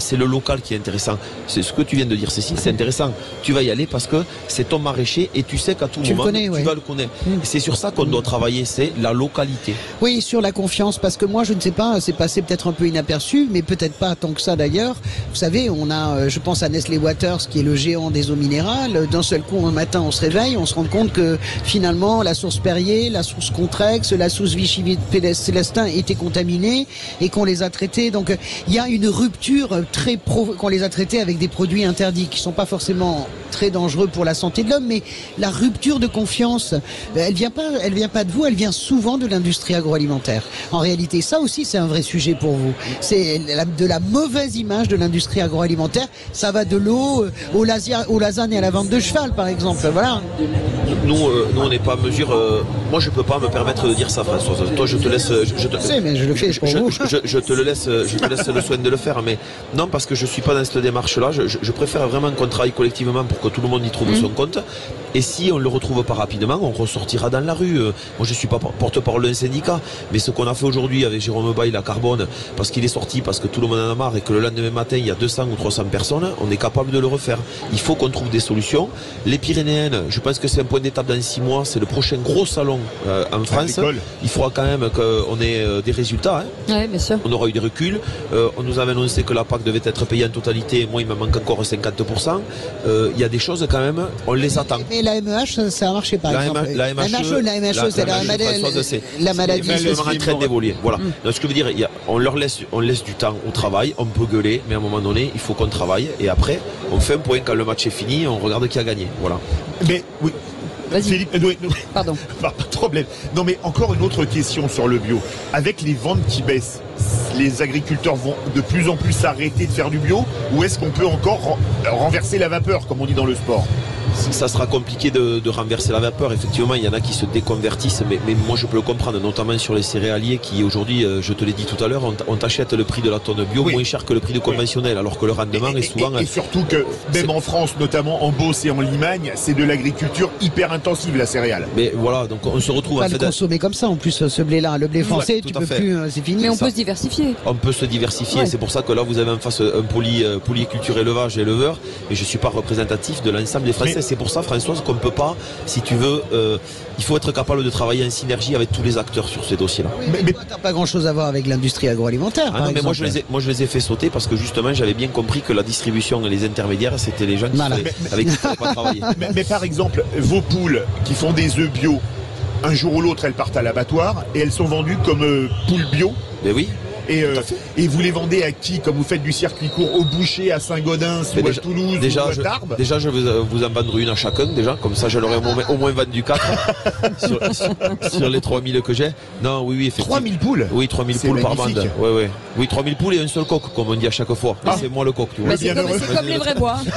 c'est le local qui est intéressant. C'est ce que tu viens de dire, Cécile, c'est intéressant. Tu vas y aller parce que c'est ton maraîcher et tu sais qu'à tout tu moment, connais, tu ouais. vas le connaître. Mmh. C'est sur ça qu'on doit travailler, c'est la localité. Oui, sur la confiance, parce que moi, je ne sais pas, c'est passé peut-être un peu inaperçu, mais peut-être pas tant que ça d'ailleurs. Vous savez, on a, je pense à Nestlé Waters, qui est le géant des eaux minérales. D'un seul coup, un matin, on se réveille, on se rend compte que finalement, la source Perrier, la source Contrex, la source Vichy-Célestin étaient contaminées et qu'on les a traitées. Donc, il y a une rupture très pro, qu'on les a traitées avec des produits interdits qui sont pas forcément très dangereux pour la santé de l'homme, mais la rupture de confiance, elle vient pas, elle vient pas de vous, elle vient souvent de l'industrie agroalimentaire. En réalité, ça aussi, c'est un vrai sujet pour vous. C'est de la mauvaise image de l'industrie agroalimentaire. Ça va de l'eau au, lasia, au lasagne et à la vente de cheval, par exemple. Voilà. Nous, euh, nous on n'est pas à mesure. Euh, moi, je peux pas me permettre de dire ça, Françoise. Toi, je te laisse. Je, je te, je sais, mais je le fais pour je, vous. Je, je, je te le laisse. Je te laisse le soin de le faire. Mais non, parce que je suis pas dans cette démarche-là. Je, je, je préfère vraiment qu'on travaille collectivement pour que tout le monde y trouve mmh. son compte. Et si on ne le retrouve pas rapidement, on ressortira dans la rue. Moi, je ne suis pas porte-parole d'un syndicat, mais ce qu'on a fait aujourd'hui avec Jérôme Bail, la Carbone, parce qu'il est sorti, parce que tout le monde en a marre et que le lendemain matin, il y a deux cents ou trois cents personnes, on est capable de le refaire. Il faut qu'on trouve des solutions. Les Pyrénéennes, je pense que c'est un point d'étape dans six mois, c'est le prochain gros salon euh, en France. Il faudra quand même qu'on ait euh, des résultats. Hein. Ouais, bien sûr. On aura eu des reculs. Euh, on nous avait annoncé que la P A C devait être payée en totalité. Moi, il me manque encore cinquante pour cent. Euh, il y a des choses quand même, on les attend. Mais la M E H, ça a marché par la exemple. La M H E, la M H E, c'est la, la, la maladie. C'est en train d'évoluer. Voilà. Mm. Donc, ce que je veux dire, il y a, on leur laisse, on laisse du temps au travail. On peut gueuler, mais à un moment donné, il faut qu'on travaille. Et après, on fait un point quand le match est fini. On regarde qui a gagné. Voilà. Mais oui. Philippe, euh, oui, pardon. Pas de problème. Non, mais encore une autre question sur le bio. Avec les ventes qui baissent, les agriculteurs vont de plus en plus s'arrêter de faire du bio, ou est-ce qu'on peut encore renverser la vapeur, comme on dit dans le sport? Ça sera compliqué de, de renverser la vapeur. Effectivement, il y en a qui se déconvertissent, mais, mais moi je peux le comprendre, notamment sur les céréaliers qui aujourd'hui, je te l'ai dit tout à l'heure, on, on t'achète le prix de la tonne bio oui. moins cher que le prix du conventionnel, oui. alors que le rendement et, est souvent... Et, et surtout que, même en France, notamment en Beauce et en Limagne, c'est de l'agriculture hyper intensive, la céréale. Mais voilà, donc on se retrouve... On va en fait le consommer comme ça, en plus, ce blé-là. Le blé français, ouais, tu peux fait. plus... C'est fini. Mais on ça. peut se diversifier. On peut se diversifier, ouais. c'est pour ça que là, vous avez en face un poly, euh, polyculture élevage et éleveur, mais je ne suis pas représentatif de l'ensemble des Français. Mais... C'est pour ça, Françoise, qu'on ne peut pas, si tu veux, euh, il faut être capable de travailler en synergie avec tous les acteurs sur ces dossiers-là. Oui, mais, mais toi, t'as pas grand-chose à voir avec l'industrie agroalimentaire. Ah non, mais moi je, les ai, moi je les ai fait sauter parce que justement j'avais bien compris que la distribution et les intermédiaires c'était les gens qui fallait, mais, avec qui il fallait pas travailler. Mais, mais par exemple, vos poules qui font des œufs bio, un jour ou l'autre elles partent à l'abattoir et elles sont vendues comme euh, poules bio. Mais oui. Et, euh, et vous les vendez à qui, comme vous faites du circuit court, au boucher à Saint-Gaudens ou déjà, à Toulouse déjà, ou à je, Tarbes? Déjà je vais vous en vendre une à chacun déjà, comme ça je leur ai au moins, au moins vendu quatre sur, sur, sur les trois mille que j'ai. Non, oui, oui, effectivement. trois mille poules? Oui, trois mille poules magnifique. Par bande. Ouais, ouais. Oui, trois mille poules et un seul coq, comme on dit à chaque fois. Ah. C'est moi le coq. Tu vois. Bah, c'est comme, comme les vrais bois.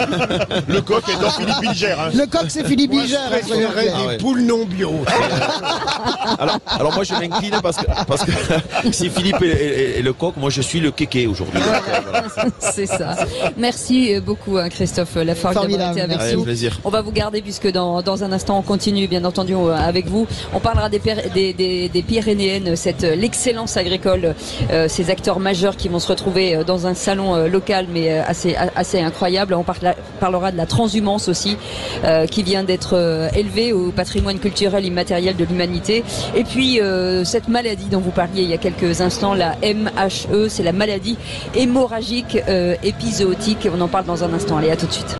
Le coq est dans Philippe Bilger. Hein. Le coq c'est Philippe Bilger. Moi, je préférerais ah, des ouais. poules non bio. alors, alors moi je m'incline parce que, parce que si Philippe est, est, est le coq, moi je suis le kéké aujourd'hui. C'est ça. Merci beaucoup hein, Christophe Laforgue d'avoir été avec nous. Plaisir. On va vous garder puisque dans, dans un instant on continue bien entendu avec vous. On parlera des, des, des, des Pyrénéennes, cette l'excellence agricole, euh, ces acteurs majeurs qui vont se retrouver dans un salon euh, local mais euh, assez, assez incroyable. On parla, parlera de la transhumance aussi euh, qui vient d'être euh, élevée au patrimoine culturel immatériel de l'humanité. Et puis euh, cette maladie dont vous parliez il y a quelques instants, la M H E, c'est la maladie hémorragique euh, épizootique. On en parle dans un instant. Allez, à tout de suite.